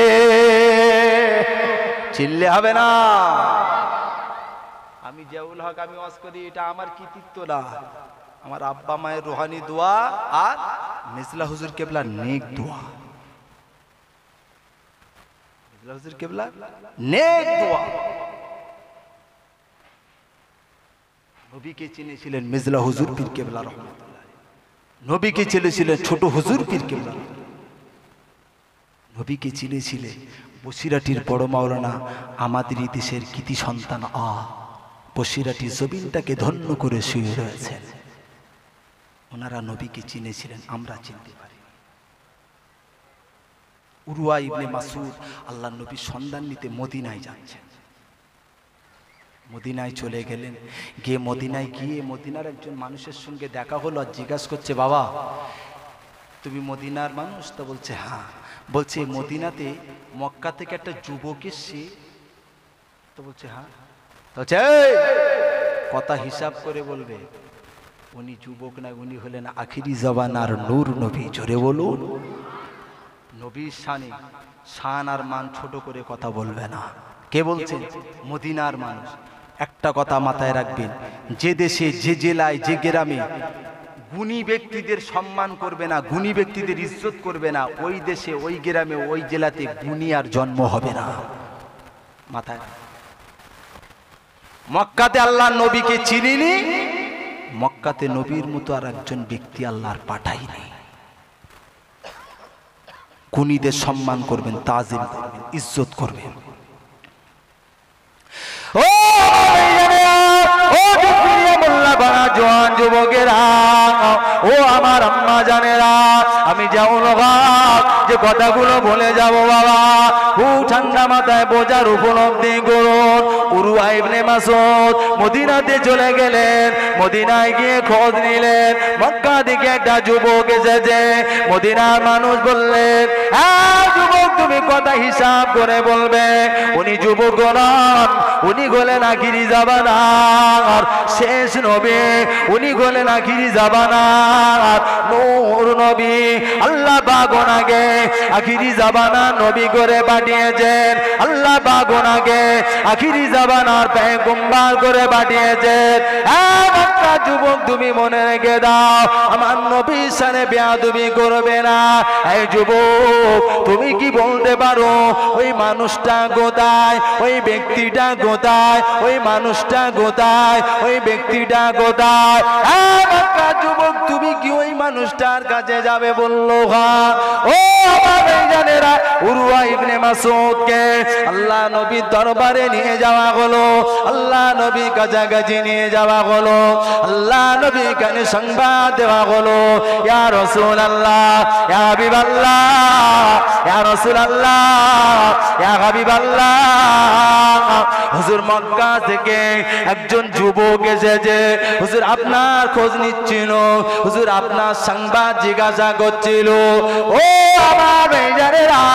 চিল্লে হবে না। আমি জিয়াউল হক, আমি ওয়াজ করি, এটা আমার কৃতিত্ব না, আমার আব্বা মায়ের রুহানি দোয়া আর মিজলা হুজুর কেবলা নেক দোয়া। মিজলা হুজুর কেবলা নেক দোয়া। নবীকে চিনেছিলেন মিজলা হুজুর পীর কেবলা রহমাতুল্লাহ, নবীকে চিনেছিলেন ছোট হুজুর পীর কেবলা, নবীকে চিনেছিলেন বসিরাটির বড় মাওলানা, আমাদের দেশের কৃতি সন্তান বসিরাটি জমিনটাকে ধন্য করে শুয়ে রয়েছেন। ওনারা নবীকে চিনেছিলেন, আমরা চিনতে পারি। উরওয়া ইবনে মাসউদ আল্লাহ নবীর সন্ধান নিতে মদিনায় যাচ্ছেন। মদিনায় চলে গেলেন, গিয়ে মদিনায় গিয়ে মদিনার একজন মানুষের সঙ্গে দেখা হলো, আর জিজ্ঞাসা করছে, বাবা তুমি মদিনার মানুষ? তা বলছে হ্যাঁ। বলছে মদিনাতে মক্কা থেকে একটা যুবক এসছে? তো বলছে হ্যাঁ। বলছে কথা হিসাব করে বলবে, উনি যুবক না, উনি হলেন আখিরি জামানার নূর নবী। জোরে বলুন। নবীর শানে শান আর মান ছোট করে কথা বলবে না। কে বলছেন? মদিনার মানুষ। একটা কথা মাথায় রাখবেন, যে দেশে, যে জেলায়, যে গ্রামে গুণী ব্যক্তিদের সম্মান করবে না, গুণী ব্যক্তিদের ইজ্জত করবে না, ওই দেশে, ওই গ্রামে, ওই জেলাতে গুণী আর জন্ম হবে না। মাথায়। মক্কাতে আল্লাহ নবীকে চিনিনি, মক্কাতে নবীর মতো আর একজন ব্যক্তি আল্লাহর পাঠাইনি। গুণীদের সম্মান করবেন, তাজিম করবেন, ইজ্জত করবেন। ও জওয়ান যুবকেরা, ও আমার আম্মা জানেরা, আমি যেমন যে কথাগুলো বলে যাব বাবা, খুব ঠান্ডা মাথায় বোঝার উপলব্ধি করুন। উরওয়া ইবনে মাসউদ মদিনাতে চলে গেলেন। মদিনায় গিয়ে খোঁজ নিলেন, মক্কা থেকে একটা যুবক এসেছে। মদিনার মানুষ বললেন, হ্যাঁ যুবক, তুমি কথা হিসাব করে বলবে। উনি যুবক নন, উনি হলেন আখিরি জামানার শেষ নবী, উনি হলেন আখিরি জামানার নূর নবী। আল্লাহ পাক ওনাকে আখিরি জামানার নবী করে পাঠিয়েছেন। আল্লাহ পাক ওনাকে আখিরি জামানার পয়গম্বর করে পাঠিয়েছেন। হ্যাঁ মক্কা যুবক, তুমি মনে রেখে দাও, আমার নবীর সাথে বেয়াদবি করবে না। এই যুবক, তুমি কি বলতে পারো ওই মানুষটা কোথায়, ওই ব্যক্তিটা কোথায়, ওই মানুষটা কোথায়, ওই ব্যক্তিটা কোথায়? মক্কা যুবক, তুমি কি ওই মানুষটার কাছে যাবে? বললো হ্যাঁ। ও আমার ভাইজানেরা, উরওয়া ইবনে মাসউদকে আল্লাহ নবীর দরবারে নিয়ে যাওয়া হলো, আল্লাহ নবীর কাছাকাছি নিয়ে যাওয়া হলো, আল্লাহ নবীর কানে সংবাদ দেওয়া হলো, ইয়া রাসূলুল্লাহ, ইয়া হাবিবাল্লাহ, ইয়া রাসূলুল্লাহ, ইয়া হাবিবাল্লাহ, হুজুর মক্কা থেকে একজন যুবক এসেছে, হুজুর আপনার খোঁজ নিচ্ছিল, হুজুর আপনার সংবাদ জিজ্ঞাসা করছিল। ও আমার ভাইজানেরা,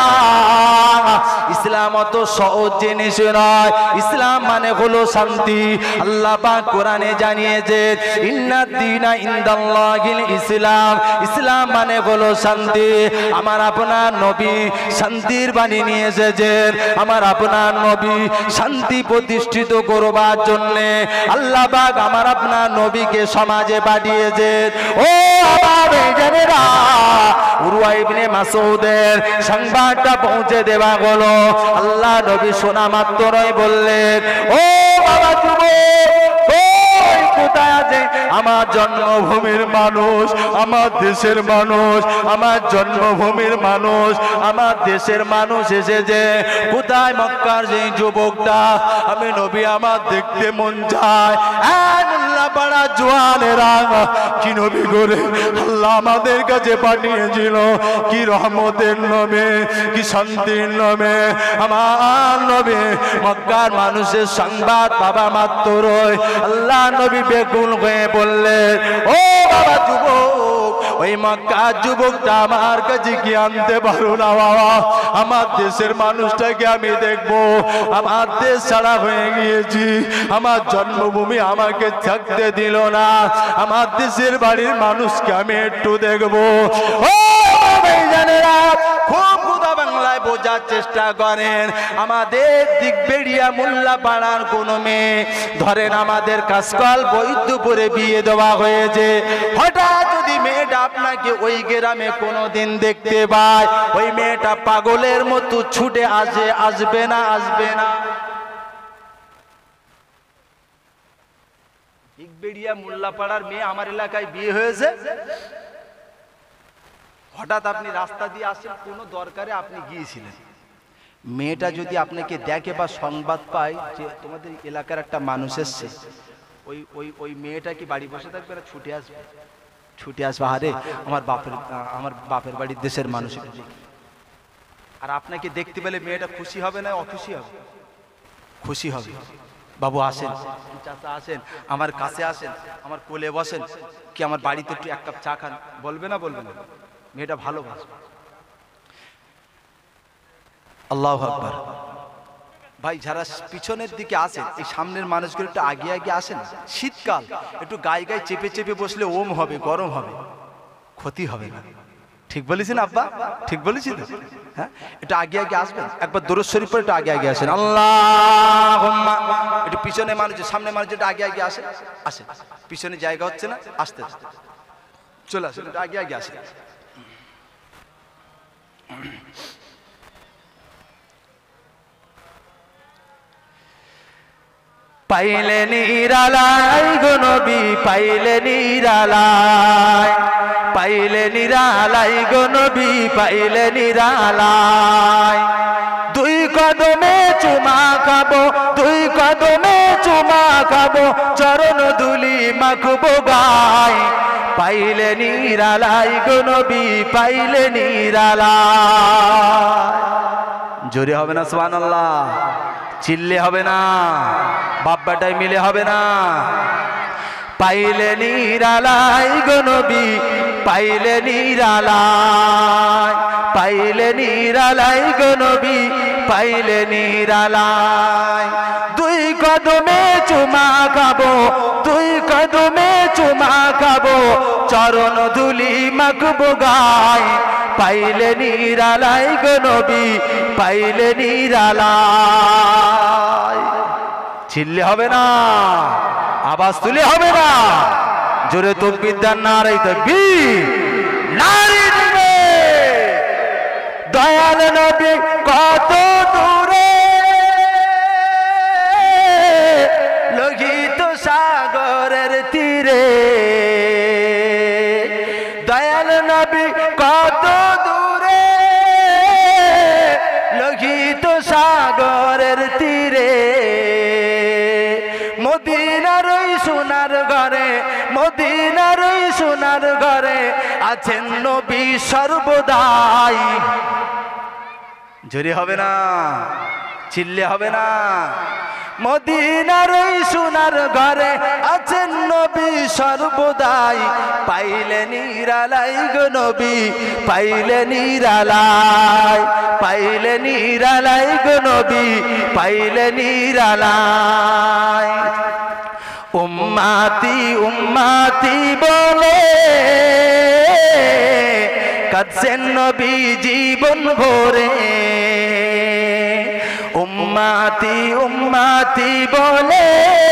ইসলাম অত সহজ জিনিস নয়। ইসলাম মানে হলো শান্তি। আল্লাহ পাক কোরআনে জানিয়েছেন, ইন্নাদ দীনা ইনদাল্লাহিল ইসলাম। ইসলাম মানে হলো শান্তি। আমার আপনার নবী শান্তির বাণী নিয়ে এসেছেন। আমার আপনার নবী শান্তি প্রতিষ্ঠিত করবার জন্য আল্লাহ পাক আমার আপনার নবীকে সমাজে পাঠিয়েছেন। ও আমার ভাইজানেরা, উরওয়া ইবনে মাসউদের সংবাদটা পৌঁছে দেওয়া হলো। আল্লাহ নবী শোনা মাত্রই বললেন, ও বাবা যুবক, কোথায় আছে আমার জন্মভূমির মানুষ, আমার দেশের মানুষ, আমার জন্মভূমির মানুষ, আমার দেশের মানুষ এসেছে। কোথায় মক্কার সেই যুবকটা? আমি নবী, আমার দেখতে মন চায়। পাড়া জওয়ানেরা, কি নবী করে আল্লাহ আমাদের কাছে পাঠিয়েছিল, কি রহমতের নামে, কি শান্তির নামে। আমার নবী মক্কার মানুষের সংবাদ পাবা মাত্রই আল্লাহ নবী বেকুল হয়ে বললেন, ও বাবা যুবক, ওই মক্কার যুবকটা আমার কাছে কি আনতে পারো না বাবা? আমার দেশের মানুষটাকে আমি দেখবো। আমার দেশ ছাড়া হয়ে গিয়েছি, আমার জন্মভূমি আমাকে থাকতে দিল না, আমার দেশের বাড়ির মানুষকে আমি একটু দেখবো। ও ভাইজানেরা, খুব কথা বাংলায় বোঝার চেষ্টা করেন। আমাদের দিকবেড়িয়া মোল্লা পাড়ার কোন মেয়ে, ধরেন আমাদের কাশকাল বৈদ্যপুরে বিয়ে দেওয়া হয়েছে, হঠাৎ যদি মেয়েটা আপনাকে ওই গ্রামে কোনোদিন দেখতে পায়, ওই মেয়েটা পাগলের মতো ছুটে আসে, আসবে না? আসবে না? দিকবেড়িয়া মোল্লাপাড়ার মেয়ে আমার এলাকায় বিয়ে হয়েছে, হঠাৎ আপনি রাস্তা দিয়ে আসেন, কোনো দরকারে আপনি গিয়েছিলেন, মেয়েটা যদি আপনাকে দেখে বা সংবাদ পায় যে তোমাদের এলাকার একটা মানুষ এসছে, ওই ওই ওই মেয়েটা কি বাড়ি বসে থাকবে না ছুটে আসবে? ছুটে আসবে, আরে আমার বাপের বাড়ির দেশের মানুষ। আর আপনাকে দেখতে পেলে মেয়েটা খুশি হবে না অখুশি হবে? খুশি হবে। বাবু আসেন, চাচা আসেন, আমার কাছে আসেন, আমার কোলে বসেন, কি আমার বাড়িতে একটু এক কাপ চা খান, বলবে না? বলবে না? মেয়েটা ভালোবাসবে। আল্লাহু আকবার। ভাই যারা পিছনের দিকে আসেন, এই সামনের মানুষগুলো একটু আগে আগে আসেন। শীতকাল, একটু গায়ে গায়ে চেপে চেপে বসলে ওম হবে, গরম হবে, ক্ষতি হবে না। ঠিক বলেছি না আব্বা? ঠিক বলেছি তো? হ্যাঁ, একটু আগে আগে আসবেন। একবার দরুদ শরীফ পড়ে একটু আগে আগে আসেন। আল্লাহুম্মা। একটু পিছনে মানুষ, সামনে মানুষ একটু আগে আগে আসেন। আসেন, পিছনে জায়গা হচ্ছে না, আসতে আসতে চলে আসেন, একটু আগে আগে আসেন। পাইলে নিরালাই গো নবী, পাইলে নিরালাই, পাইলে নিরালাই গো নবী, পাইলে নিরালাই। দুই কদমে চুমা খাবো, দুই কদমে চুমা খাবো, চরণ ধুলি মাখবো গায়। পাইলে নিরালাই গো নবী, পাইলে নিরালাই। জোরে হবে না সুবহানাল্লাহ? চিল্লে হবে না, বাপ্পাটাই মিলে হবে না। পাইলে নিরালাই গো নবী, পাইলে নিরালাই, পাইলে নিরালাই গো নবী, পাইলে নিরালাই। দুই কদমে চুমা খাবো, দুই কদমে চুমা খাবো, চরণ ধুলি মাখবো গায়। পাইলে নিরালাই গো নবী, পাইলে নিরালাই। চিল্লে হবে না, আওয়াজ তুলে হবে না, জোরে তাকবীর দেন, নারে তাকবীর, নারে তাকবীর। দয়াল নবী কত দূরে, লোহিত সাগরের তীরে। দয়াল নবী কত দূরে, লোহিত সাগরের তীরে। মদিনার ওই সোনার ঘরে, মদিনার ওই সোনার ঘরে আছেন নবী সর্বদাই। জোরে হবে না, চিল্লে হবে না। মদিনার ওই সোনার ঘরে আছেন নবী সর্বদাই। পাইলে নিরালাই গো নবী, পাইলে নিরালাই, পাইলে নিরালাই গো নবী, পাইলে নিরালাই। উম্মাতি উম্মাতি বলে কাঁদছেন নবী জীবন ভরে। উম্মাতি উম্মাতি বলে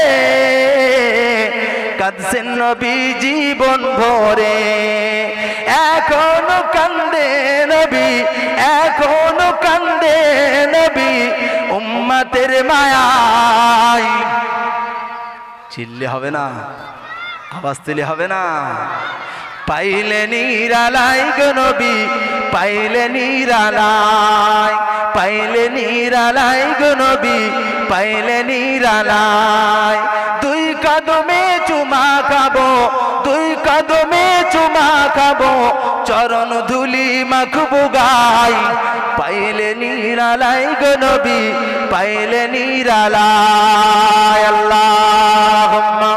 কাঁদছেন নবী জীবন ভরে। এখনো কান্দে নবী, এখনো কান্দে নবী উম্মতের মায়ায়। চিল্লে হবে না, আওয়াজ তুলে হবে না। পাইলে নিরালাই গো নবী, পাইলে নিরালাই, পাইলে নিরালাই গো নবী, পাইলে নিরালাই। দুই কদমে চুমা খাবো, দুই কদমে চুমা খাবো, চরণ ধুলি মাখবো গায়। পাইলে নিরালাই গো নবী, পাইলে নিরালাই। আল্লাহুম্মা।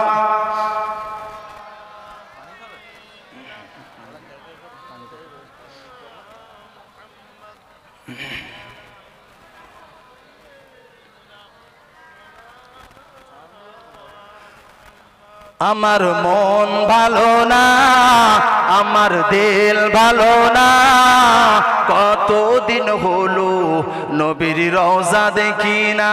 আমার মন ভালো না, আমার দিল ভালো না, কতদিন হলো নবীর রওজা দেখি না।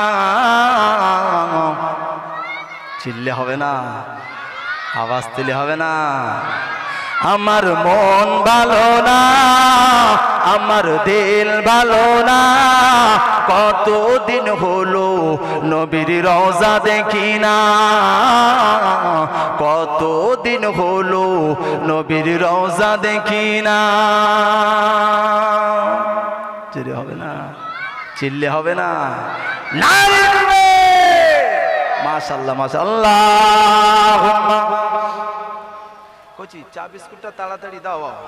চিল্লে হবে না, আওয়াজ তুলে হবে না। আমার মন ভালো না, আমার দিল ভালো না, কতদিন হলো নবীর রওজা দেখি না, কতদিন হলো নবীর রওজা দেখি না। চিরে হবে না, চিল্লে হবে না, মাশাআল্লাহ মাশাআল্লাহ। কচি চা বিস্কুটটা তাড়াতাড়ি দাও বাবা।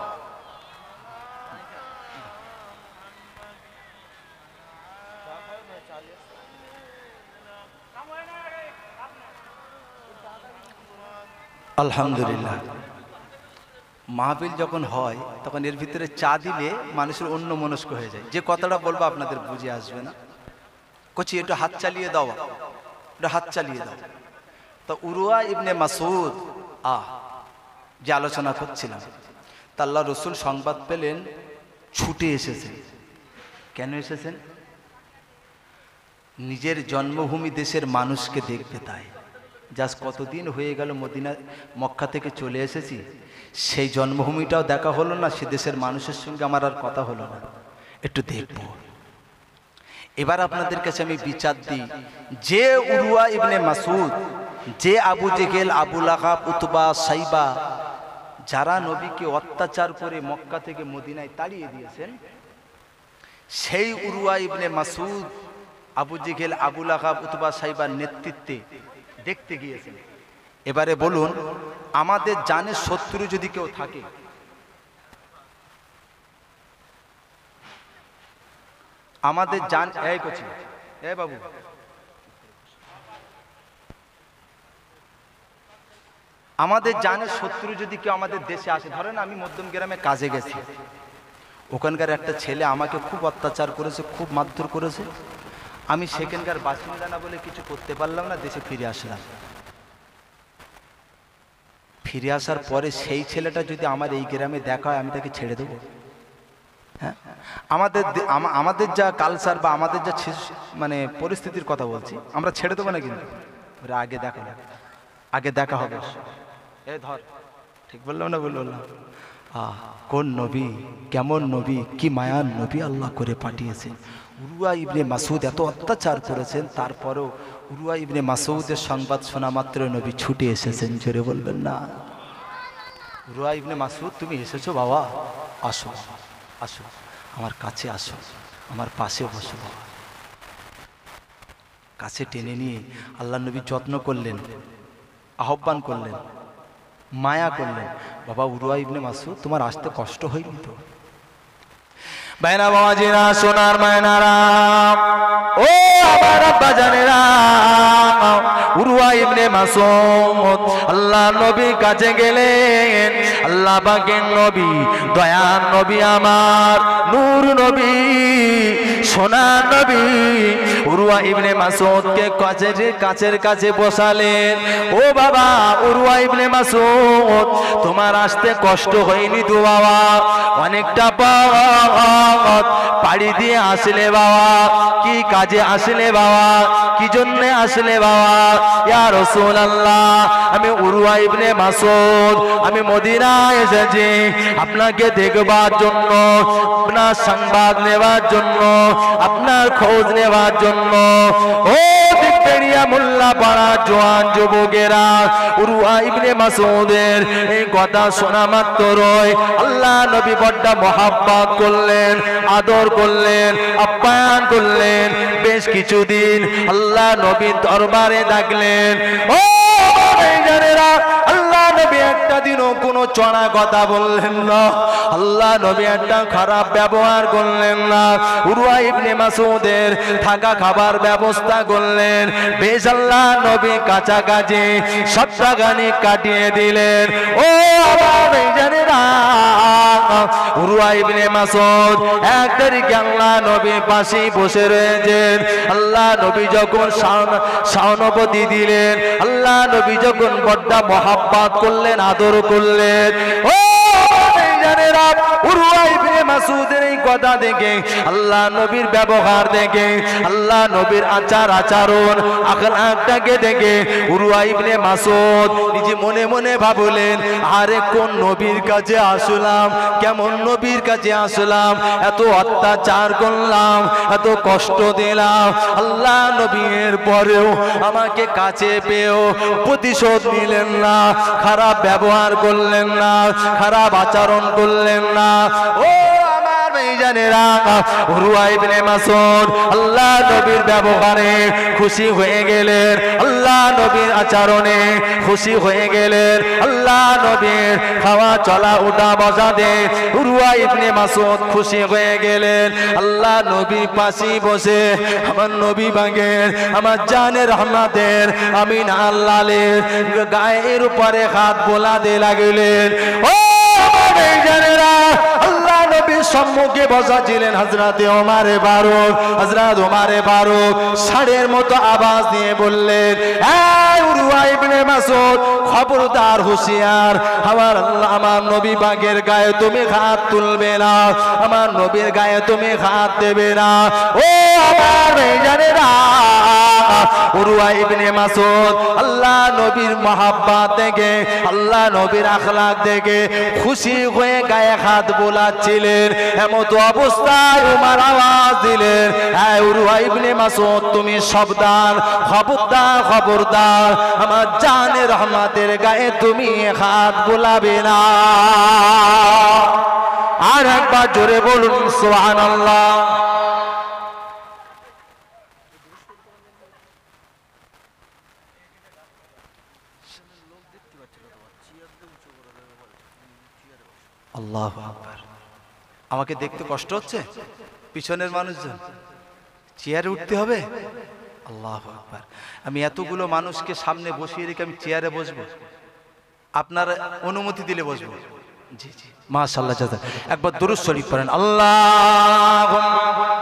আলহামদুলিল্লাহ, মাহফিল যখন হয় তখন এর ভিতরে চা দিলে মানুষের অন্য মনস্ক হয়ে যায়। যে কথাটা বলবো আপনাদের বুঝে আসবে না। কচি একটু হাত চালিয়ে দাও, একটু হাত চালিয়ে দাও। তো উরওয়া ইবনে মাসউদ যে আলোচনা করছিলাম, তা আল্লাহ রসুল সংবাদ পেলেন, ছুটে এসেছেন। কেন এসেছেন? নিজের জন্মভূমি দেশের মানুষকে দেখবে তাই। জাস্ট কতদিন হয়ে গেল মদিনা মক্কা থেকে চলে এসেছি, সেই জন্মভূমিটাও দেখা হলো না, সে দেশের মানুষের সঙ্গে আমার আর কথা হলো না, একটু দেখব। এবার আপনাদের কাছে আমি বিচার দিই, যে উরওয়া ইবনে মাসউদ, যে Abu Jahl, Abu Lahab, Utba, Shaiba, যারা নবীকে অত্যাচার করে মক্কা থেকে মদিনায় তাড়িয়ে দিয়েছেন, সেই Urwa ibn Masud Abu Jahl, Abu Lahab, Utba, সাইবার নেতৃত্বে দেখতে গিয়েছেন। এবারে বলুন, আমাদের জানের শত্রু যদি কেউ থাকে, আমাদের জান, এই করছি, এ বাবু, আমাদের জানের শত্রু যদি কেউ আমাদের দেশে আসে, ধরেন আমি মধ্যম গ্রামে কাজে গেছি, ওখানকার একটা ছেলে আমাকে খুব অত্যাচার করেছে, খুব মারধর করেছে, আমি সেখানকার বাসিন্দা না বলে কিছু করতে পারলাম না, দেশে ফিরে আসলাম। ফিরে আসার পরে সেই ছেলেটা যদি আমার এই গ্রামে দেখা হয়, আমি তাকে ছেড়ে দেবো? হ্যাঁ, আমাদের যা কালচার বা আমাদের যা মানে পরিস্থিতির কথা বলছি, আমরা ছেড়ে দেবো না, কিন্তু আগে দেখা হবে। এ ধর, ঠিক বললাম না? বললাম কোন নবী, কেমন নবী, কি মায়ার নবী আল্লাহ করে পাঠিয়েছেন। উরওয়া ইবনে মাসউদ এত অত্যাচার করেছেন, তারপরেও উরওয়া ইবনে মাসউদের সংবাদ শোনা মাত্র নবী ছুটে এসেছেন। জোরে বলবেন না? উরওয়া ইবনে মাসউদ, তুমি এসেছো বাবা, আসো আসো, আমার কাছে আসো, আমার পাশে বসো বাবা। কাছে টেনে নিয়ে আল্লাহ নবী যত্ন করলেন, আহ্বান করলেন, মায়া করলেন। বাবা উরওয়া ইবনে মাসউদ, তোমার আসতে কষ্ট হয়নি তো? বাইনা বাবাজিরা, সোনার মায়নারা, ও আমার আব্বা জানেরা, উরওয়া ইবনে মাসউদ আল্লাহ নবীর কাছে গেলেন। আল্লাহ পাকের নবী, দয়ার নবী, আমার নূর নবী, সোনার নবী উরওয়া ইবনে মাসউদকে কাছের কাছে বসালেন। ও বাবা উরওয়া ইবনে মাসউদ, তোমার আসতে কষ্ট হয়নি তো বাবা? অনেকটা পথ পাড়ি দিয়ে আসলে বাবা, কি কাজে আসলে বাবা, কি জন্য আসলে বাবা? ইয়া রাসূলুল্লাহ, আমি উরওয়া ইবনে মাসউদ, আমি মদিনায় এসেছি আপনাকে দেখবার জন্য, আপনার সংবাদ নেবার জন্য, আপনার খোঁজ নেবার জন্য। ও দিকবেরিয়া মোল্লা পাড়া জওয়ান যুবকেরা, উরওয়া ইবনে মাসউদের এই কথা শোনা মাত্রই আল্লাহ নবী বড্ড মহাব্বত করলেন, আদর করলেন, আপ্যায়ন করলেন। বেশ কিছুদিন আল্লাহ নবীর দরবারে ডাকলেন। ও জানেরা, আল্লাহ নবী একটা দিনও কোনো চড়া কথা বললেন না, আল্লাহ নবী একটা খারাপ ব্যবহার করলেন না। উরওয়া ইবনে মাসউদের থাকা খাবার ব্যবস্থা করলেন। বেশ আল্লাহ নবী কাছাকাছি সপ্তাহখানিক কাটিয়ে দিলেন। ও আমার জানেরা, উরওয়া ইবনে মাসউদ এক তারিখে আল্লাহ নবীর পাশে বসে রয়েছেন। আল্লাহ নবী যখন সহানুভূতি দিলেন, আল্লাহ নবী যখন বড্ড মহাব্বত করলেন, আদর করলেন। ও জানেরা, উরওয়া ইবনে মাসউদের এই কথা দেখে, আল্লাহ নবীর ব্যবহার দেখে, আল্লাহ নবীর আচার আচরণ আখলাকটাকে দেখে উরওয়া ইবনে মাসউদ নিজে মনে মনে ভাবলেন, আরে কোন নবীর কাছে আসলাম, কেমন নবীর কাছে আসলাম, এত অত্যাচার করলাম, এত কষ্ট দিলাম, আল্লাহ নবীর পরেও আমাকে কাছে পেয়েও প্রতিশোধ নিলেন না, খারাপ ব্যবহার করলেন না, খারাপ আচরণ করলেন না। ও আমার জানেরা, উরওয়া ইবনে মাসউদ আল্লাহ নবীর ব্যবহারে খুশি হয়ে গেলেন, আল্লাহ নবীর আচরণে খুশি হয়ে গেলেন, আল্লাহ নবীর খাওয়া চলা উঠা বসাতে উরওয়া ইবনে মাসউদ খুশি হয়ে গেলেন। আল্লাহ নবীর পাশে বসে আমার নবী বাগের আমার জানের রহমতের আমিন আল্লাহের গায়ের উপরে হাত বোলাতে লাগলেন। ও আমার জানেরা, আল্লাহ নবীর সম্মুখে বসা ছিলেন হযরত ওমর ফারুক। হযরত ওমর ফারুক ষাঁড়ের মতো আওয়াজ দিয়ে বললেন, এই উরওয়া ইবনে মাসউদ, খবরদার, হুঁশিয়ার, আমার নবী পাকের গায়ে তুমি হাত তুলবে না, আমার নবীর গায়ে তুমি হাত দেবে না। ও আমার জানেরা, উরওয়া ইবনে মাসউদ আল্লাহ নবীর মহব্বত দেখে, আল্লাহ নবীর আখলাক দেখে খুশি হয়ে গায়ে হাত বোলাচ্ছিলেন। এমত অবস্থায় উমর আওয়াজ দিলেন, এই উরওয়া ইবনে মাসউদ, তুমি সাবধান, খবরদার, খবরদার, আমার জানের রহমতের গায়ে তুমি হাত বোলাবে না। আর একবার জোরে বলুন সুবহানাল্লাহ। আল্লাহু আকবার। আমাকে দেখতে কষ্ট হচ্ছে? পিছনের মানুষজন চেয়ারে উঠতে হবে? আল্লাহু আকবার। আমি এতগুলো মানুষকে সামনে বসিয়ে রেখে আমি চেয়ারে বসবো? আপনার অনুমতি দিলে বসবো। জি জি, মাশাআল্লাহ। জাযা। একবার দুরূদ শরীফ পড়েন। আল্লাহুম্মা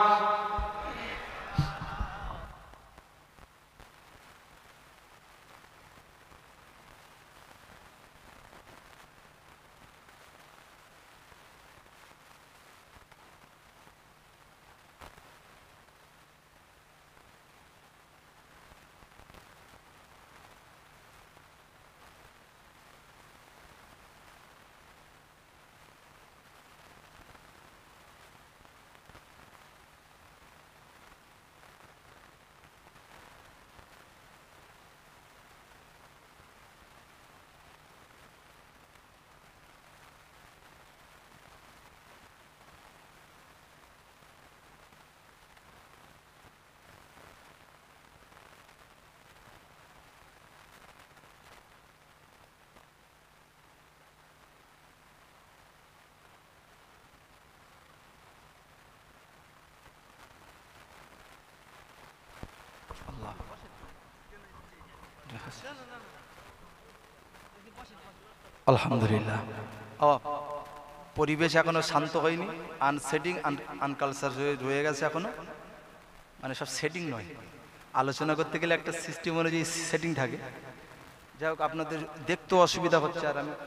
আলহামদুলিল্লাহ। পরিবেশ এখনো শান্ত হয়নি, আনসেটিং, আনকালচার রয়ে গেছে এখনো, মানে সব সেটিং নয়। আলোচনা করতে গেলে একটা সিস্টেম অনুযায়ী সেটিং থাকে। যাই হোক, আপনাদের দেখতেও অসুবিধা হচ্ছে। আর আমি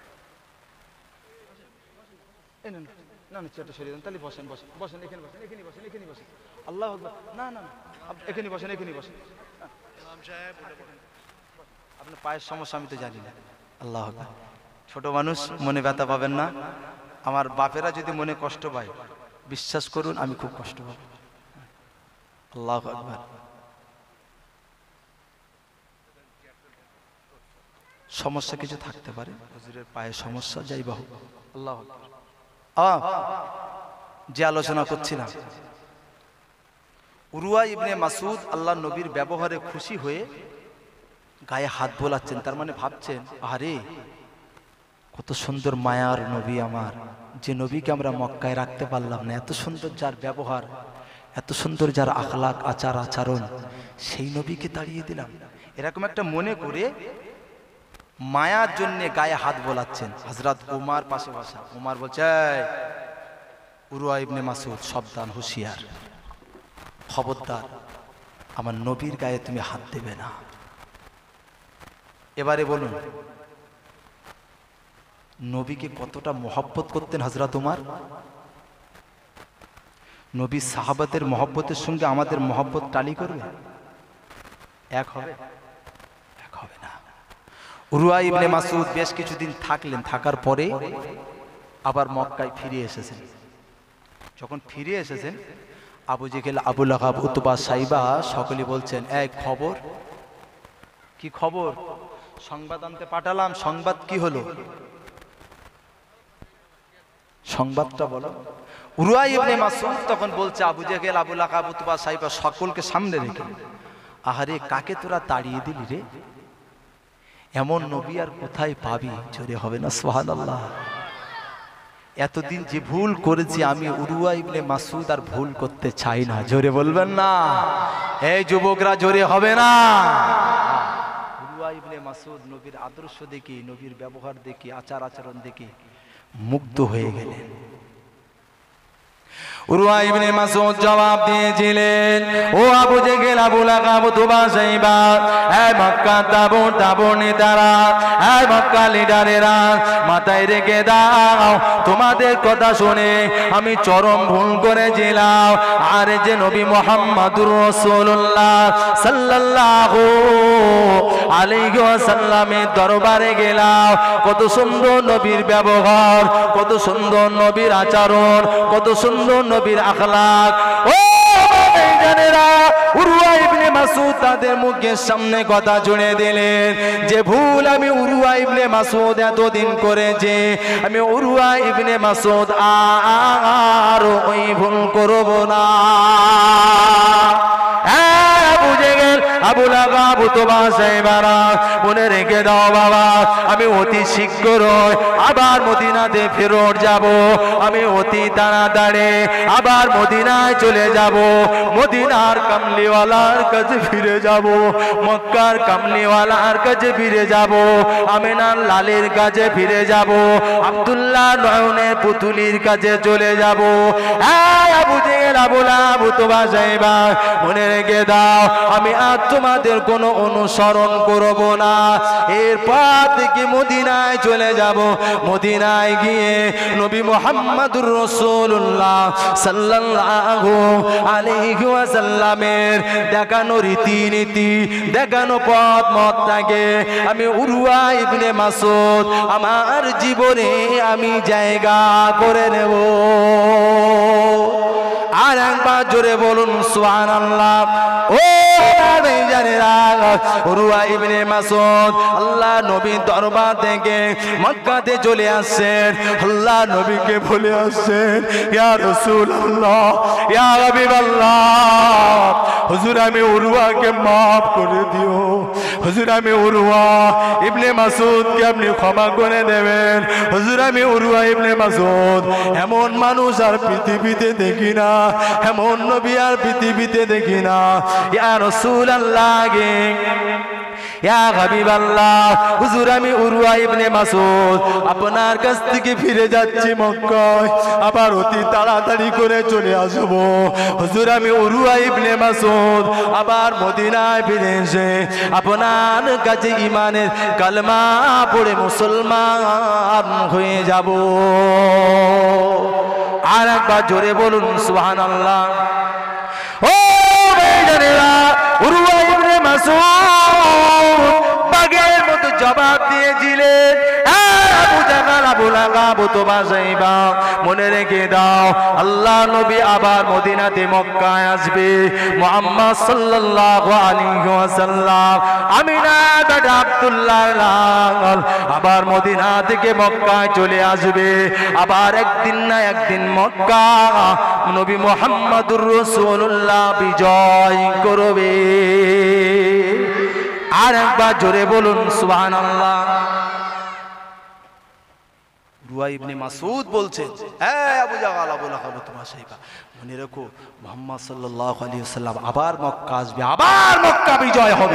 না না, চেয়ারটা সরিয়ে দেন, তাহলে বসেন, বসেন, বসেন, এখানে বসেন, এখানে বসেন, এখানে বসেন। আল্লাহু আকবার। না না না, এখানে বসেন, এখানে বসেন। আপনার পায়ের সমস্যা আমি তো জানি না। আল্লাহু আকবার। ছোট মানুষ, মনে ব্যথা পাবেন না। আমার বাপেরা যদি মনে কষ্ট পায়, বিশ্বাস করুন আমি খুব কষ্ট পাবো। আল্লাহু আকবার। সমস্যা কিছু থাকতে পারে, হুজুরের পায়ের সমস্যা, যাই বাহু। আল্লাহু আকবার। যে আলোচনা করছিলাম, উরওয়া ইবনে মাসউদ আল্লাহ নবীর ব্যবহারে খুশি হয়ে গায়ে হাত বোলাচ্ছেন। তার মানে ভাবছেন, আরে কত সুন্দর মায়ার নবী আমার, যে নবীকে আমরা মক্কায় রাখতে পারলাম না, এত সুন্দর যার ব্যবহার, এত সুন্দর যার আখলাক, আচার আচরণ, সেই নবীকে তাড়িয়ে দিলাম। এরকম একটা মনে করে মায়ার জন্য গায়ে হাত বোলাচ্ছেন। হযরত ওমর পাশে বসা। ওমর বলছে, উরওয়া ইবনে মাসউদ, সাবধান, হুঁশিয়ার, খবরদার, আমার নবীর গায়ে তুমি হাত দেবে না। এবারে বলুন, নবীকে কতটা মহব্বত করতেন হযরত ওমর? নবী সাহাবাদের মহব্বতের সঙ্গে আমাদের মহব্বত টালি করবে? এক হবে? এক হবে না। উরওয়া ইবনে মাসউদ বেশ কিছুদিন থাকলেন, থাকার পরে আবার মক্কায় ফিরে এসেছেন। যখন ফিরে এসেছেন, Abu Jahl, Abu Lahab, Utba, Shaiba সকলে বলছেন, এই খবর কি? খবর? সংবাদ আনতে পাঠালাম, সংবাদ কি হলো? সংবাদটা বলো। উরওয়া ইবনে মাসউদ তখন বলছে Abu Jahl, Abu Lahab, Utba, Shaiba সকলকে সামনে রেখে, আহারে কাকে তোরা তাড়িয়ে দিলি রে? এমন নবী আর কোথায় পাবি? জোরে হবে না সুবহানাল্লাহ। এতদিন যে ভুল করেছি আমি, উরওয়া ইবনে মাসউদ আর ভুল করতে চাই না। জোরে বলবেন না? এই যুবকরা জোরে হবে না? উরওয়া ইবনে মাসউদ নবীর আদর্শ দেখি, নবীর ব্যবহার দেখি, আচার আচরণ দেখি মুগ্ধ হয়ে গেলেন। উরওয়া ইবনে মাসউদ জবাব দিয়েছিলেন, ও Abu Jahl, Abu Lahab, Utba, Shaiba, এই মক্কা তাবু নেতারা, এই মক্কা লিডারেরা, মাথায় রেখে দাও, তোমাদের কথা শুনে আমি চরম ভুল করেছিলাম। আর যে নবী মুহাম্মদুর রাসূলুল্লাহ সাল্লাল্লাহু আলাইহি ওয়াসাল্লামের দরবারে গেলাম, কত সুন্দর নবীর ব্যবহার, কত সুন্দর নবীর আচরণ, কত সুন্দর নবীর আখলাক। ও জানেরা, উরওয়া ইবনে মাসউদ তাদের মুখের সামনে কথা জুড়ে দিলেন, যে ভুল আমি উরওয়া ইবনে মাসউদ এতদিন করেছি, আমি উরওয়া ইবনে মাসউদ আর ওই ভুল করব না। Abu Jahl, Abu Lahab, Utba, সাইবারা, মনে রেখে দাও বাবা, আমি অতি শীঘ্রই আবার মদিনাতে ফেরত যাব, আমি অতি তাড়াতাড়ি আবার মদিনায় চলে যাব, মদিনার কামলিওয়ালার কাছে ফিরে যাব, মক্কার কামলিওয়ালার কাছে ফিরে যাব, আমিনার লালের কাছে ফিরে যাব, আব্দুল্লাহ নয়নের পুতুলির কাছে চলে যাব। Abu Jahl, Abu Lahab, Utba, Shaiba, মনে রেখে দাও, আমি আর তোমাদের কোনো অনুসরণ করব না, এরপর থেকে মদিনায় চলে যাব, মদিনায় গিয়ে নবী মুহাম্মদুর রাসূলুল্লাহ সাল্লাল্লাহু আলাইহি ওয়াসাল্লামের দেখানো রীতিনীতি, দেখানো পথ মতটাকে আমি উরওয়া ইবনে মাসউদ আমার জীবনে আমি জায়গা করে নেব। আর একবার জোরে বলুন সুবহানাল্লাহ। ও জানেরা, উরওয়া ইবনে মাসউদ আল্লাহ নবীর দরবার থেকে মক্কাতে চলে আসছেন, আল্লাহ নবীকে বলে আসছেন, ইয়া রাসূলুল্লাহ, ইয়া হাবিবাল্লাহ, হুজুর আমি উরওয়াকে maaf করে দিও, হুজুর আমি উরওয়া ইবনে মাসউদকে আপনি ক্ষমা করে দেবেন, হুজুর আমি উরওয়া ইবনে মাসউদ এমন মানুষ আর পৃথিবীতে দেখি না, এমন নবী আর পৃথিবীতে দেখি না। ইয়া রাসূলুল্লাহ, ইয়া হাবিবাল্লাহ, হুজুর আমি উরওয়া ইবনে মাসউদ আপনার কাছ থেকে ফিরে যাচ্ছি মক্কায়, আবার অতি তাড়াতাড়ি করে চলে আসব, হুজুর আমি উরওয়া ইবনে মাসউদ আবার মদিনায় ফিরে এসে আপনার কাছে ঈমানের কালেমা পড়ে মুসলমান হয়ে যাব। আর একবার জোরে বলুন সুবহানাল্লাহ। ও জানেরা, উরওয়া ইবনে মাসউদ বাগের মতো জবাব দিয়েছিলেন, Abu Jahl, Abu Lahab, Utba, Shaiba, মনে রেখে দাও, আল্লাহ নবী আবার মদিনাতে মক্কায় আসবে, মুহাম্মদ সাল্লাল্লাহু আলাইহি ওয়াসাল্লাম আমিনা বেটা আব্দুল্লাহ লাল আবার মদিনা থেকে মক্কায় চলে আসবে, আবার একদিন না একদিন মক্কা নবী মুহাম্মদুর রাসূলুল্লাহ বিজয় করবে। আর একবার জোরে বলুন সুবহানাল্লাহ। উরওয়া ইবনে মাসউদ বলছেন, Abu Jahl, Abu Lahab, Utba, Shaiba, মনে রাখো মুহাম্মদ সাল্লাল্লাহু আলাইহি ওয়াসাল্লাম আবার মক্কা আসবে, আবার মক্কা বিজয় হবে।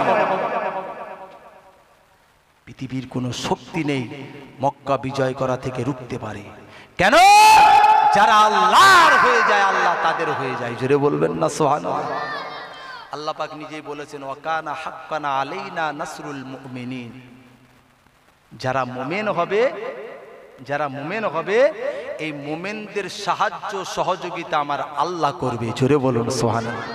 পৃথিবীর কোনো শক্তি নেই মক্কা বিজয় করা থেকে রুখতে পারে। কেন? যারা আল্লাহর হয়ে যায় আল্লাহ তাদের হয়ে যায়। জোরে বলবেন না সুবহানাল্লাহ। আল্লাহ পাক নিজেই বলেছেন, ওয়া কানা হাক্কান আলাইনা নাসরুল মুমিনিন, যারা মুমিন হবে, যারা মুমিন হবে এই মুমিনদের সাহায্য সহযোগিতা আমার আল্লাহ করবে। জোরে বলুন সুবহানাল্লাহ।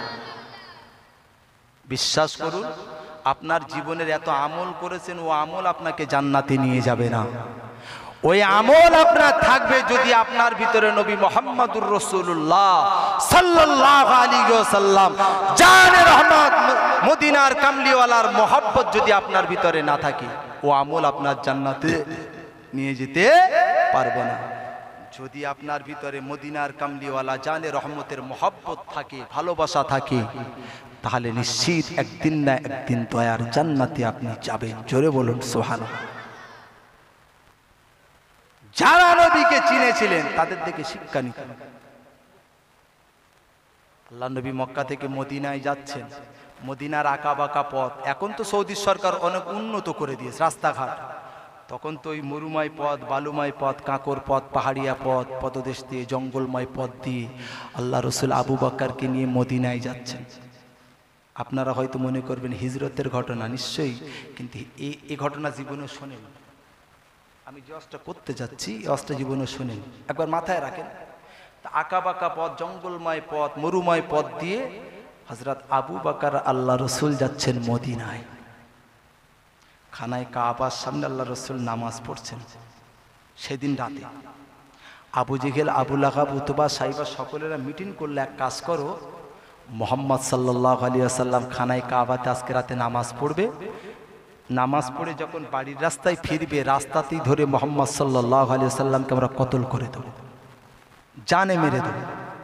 বিশ্বাস করুন, আপনার জীবনের এত আমল করেছেন, ও আমল আপনাকে জান্নাতে নিয়ে যাবে না, ওই আমল আপনার থাকবে যদি আপনার ভিতরে নবী মুহাম্মদুর রাসূলুল্লাহ সাল্লাল্লাহু আলাইহি ওয়াসাল্লাম জানে রহমত মদিনার কামলিওয়ালার মোহাব্বত যদি আপনার ভিতরে না থাকে, ও আমল আপনার জান্নাতে নিয়ে যেতে পারবে না। যদি আপনার ভিতরে মদিনার কামলিওয়ালা জানে রহমতের মহব্বত থাকে, ভালোবাসা থাকে, তাহলে নিশ্চিত একদিন না একদিন দয়ার জান্নাতে আপনি যাবেন। জোরে বলুন সুবহানাল্লাহ। যারা নবীকে চিনেছিলেন তাদের থেকে শিক্ষা নিতে হবে। আল্লাহ নবী মক্কা থেকে মদিনায় যাচ্ছেন, মদিনার আঁকা বাঁকা পথ, এখন তো সৌদি সরকার অনেক উন্নত করে দিয়েছে রাস্তাঘাট, তখন তো ওই মরুময় পথ, বালুময় পথ, কাঁকর পথ, পাহাড়িয়া পথ, পদদেশ দিয়ে জঙ্গলময় পথ দিয়ে আল্লাহ রসুল আবু বকরকে নিয়ে মদিনায় যাচ্ছেন। আপনারা হয়তো মনে করবেন হিজরতের ঘটনা, নিশ্চয়ই, কিন্তু এই ঘটনা জীবনে শোনেন। আমি যে অস্ত্র করতে যাচ্ছি এই অস্ত্র জীবনে শোনেন, একবার মাথায় রাখেন। আঁকা বাঁকা পথ, জঙ্গলময় পথ, মরুময় পথ দিয়ে হযরত আবু বকর আল্লাহ রসুল যাচ্ছেন মদিনায়। খানায় কাবার সামনে আল্লাহ রসুল নামাজ পড়ছেন। সেদিন রাতে Abu Jahl, Abu Lahab, Utba, Shaiba সকলেরা মিটিং করলে, এক কাজ করো, মুহাম্মদ সাল্লাল্লাহু আলাইহি ওয়াসাল্লাম খানায় কাবাতে আজকে রাতে নামাজ পড়বে, নামাজ পড়ে যখন বাড়ির রাস্তায় ফিরবে, রাস্তাতেই ধরে মুহাম্মদ সাল্লাল্লাহু আলাইহি ওয়াসাল্লামকে আমরা কতল করে দেব, জানে মেরে দেব।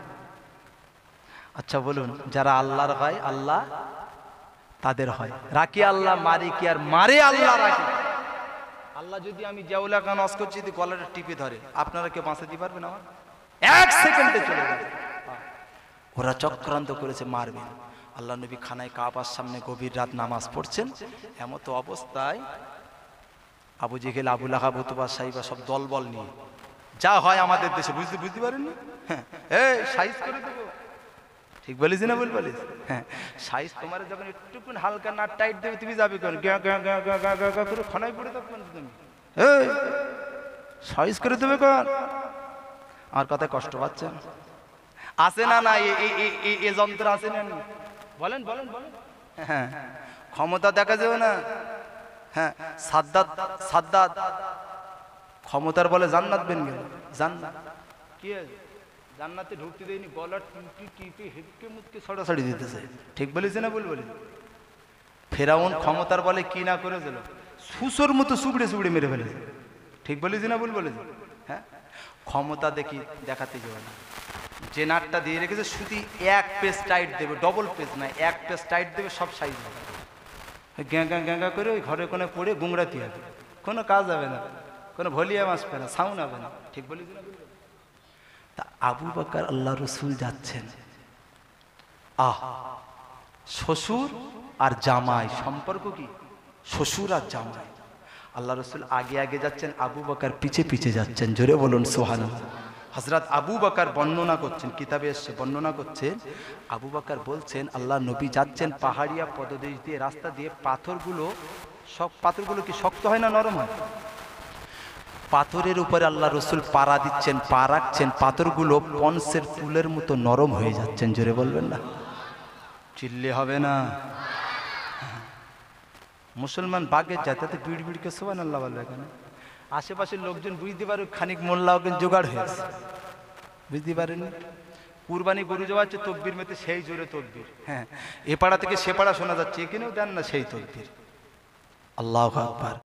আচ্ছা বলুন, যারা আল্লাহর হয় আল্লাহ তাদের হয়, রাখি আল্লাহ, মারি কি আর মারে আল্লাহ রাখি। আল্লাহ যদি আমি জাউলা গান অস করছি, যদি গলাটা টিপে ধরে, আপনারা কেউ বাঁচাতে পারবেন? আমার এক সেকেন্ডে চলে যাবে। ওরা চক্রান্ত করেছে, মারবেন। আল্লাহ নবী খানায় কাবার সামনে গভীর রাত নামাজ পড়ছেন। এমতো অবস্থায় Abu Jahl, Abu Lahab, Utba, Shaiba সব দলবল নিয়ে, যা হয় আমাদের দেশে, বুঝতে পারেননি? হ্যাঁ, এই সাইজ করে দেবো, ঠিক বলিস না? বলিস? হ্যাঁ, সাইজ তোমার যখন একটু হালকা না টাইট দেবে, তুমি যাবে কেন করে খনায় পড়ে থাকবে তুমি, এই সাইজ করে দেবে কেন? আমার কথায় কষ্ট পাচ্ছেন? আছে না? না এ যন্ত্র আছে না? বলেন। হ্যাঁ, ক্ষমতা দেখা যাবে না। হ্যাঁ, সাদ্দাত ক্ষমতার বলে জান্নাত বেন গেল। জান্নাত কি জান্নাতে ঢুকতে দেয়নি, গলা টিপে হেঁটকে মুটকে ছড়াছড়ি দিতেছে, ঠিক বলেছে না? বলিস? ফেরাউন ক্ষমতার বলে কি না করে দিল, সুসোর মতো চুবড়ে মেরে ফেলেছে, ঠিক বলেছি না? বলিস? হ্যাঁ, ক্ষমতা দেখাতে যাবে না। যে নাটটা দিয়ে রেখেছে শুধু এক পেজ টাইট দেবে, ডবল পেজ না, এক পেজ টাইট দেবে, সব সাইজ হবে। গ্যাঁ করে ওই ঘরে কোনে পড়ে গুংড়াতে হবে, কোনো কাজ হবে না, কোনো ভলিউম আসবে না, সাউন্ড হবে না, ঠিক বলেছি না? তা আবু বকর আল্লাহ রসুল যাচ্ছেন, শ্বশুর আর জামাই সম্পর্ক কি? শ্বশুর আর জামাই। আল্লাহ রসুল আগে যাচ্ছেন, আবু বকর পিছে যাচ্ছেন। জোরে বলুন সুবহানাল্লাহ। হযরত আবু বকর বর্ণনা করছেন, কিতাবে এসছে, বর্ণনা করছেন, আবু বকর বলছেন আল্লাহ নবী যাচ্ছেন পাহাড়িয়া পদদেশ দিয়ে, রাস্তা দিয়ে, পাথরগুলো কি শক্ত হয় না নরম হয়? পাথরের উপরে আল্লাহ রসুল পাড়া দিচ্ছেন, পা রাখছেন, পাথরগুলো পনসের ফুলের মতো নরম হয়ে যাচ্ছেন। জোরে বলবেন না? চিল্লে হবে না। মুসলমান বাগের যায়, তাতে বিড়কে সুবহানাল্লাহ বলবে। এখানে আশেপাশের লোকজন বুঝতে পারে খানিক মোল্লা জোগাড় হয়েছে, বুঝতে পারেনি? কুরবানি গরু যাওয়া হচ্ছে, তকবির মেতে সেই জোরে তকবির। হ্যাঁ, এ পাড়া থেকে সে পাড়া শোনা যাচ্ছে, এখানেও দেন না সেই তকবির। আল্লাহু আকবার।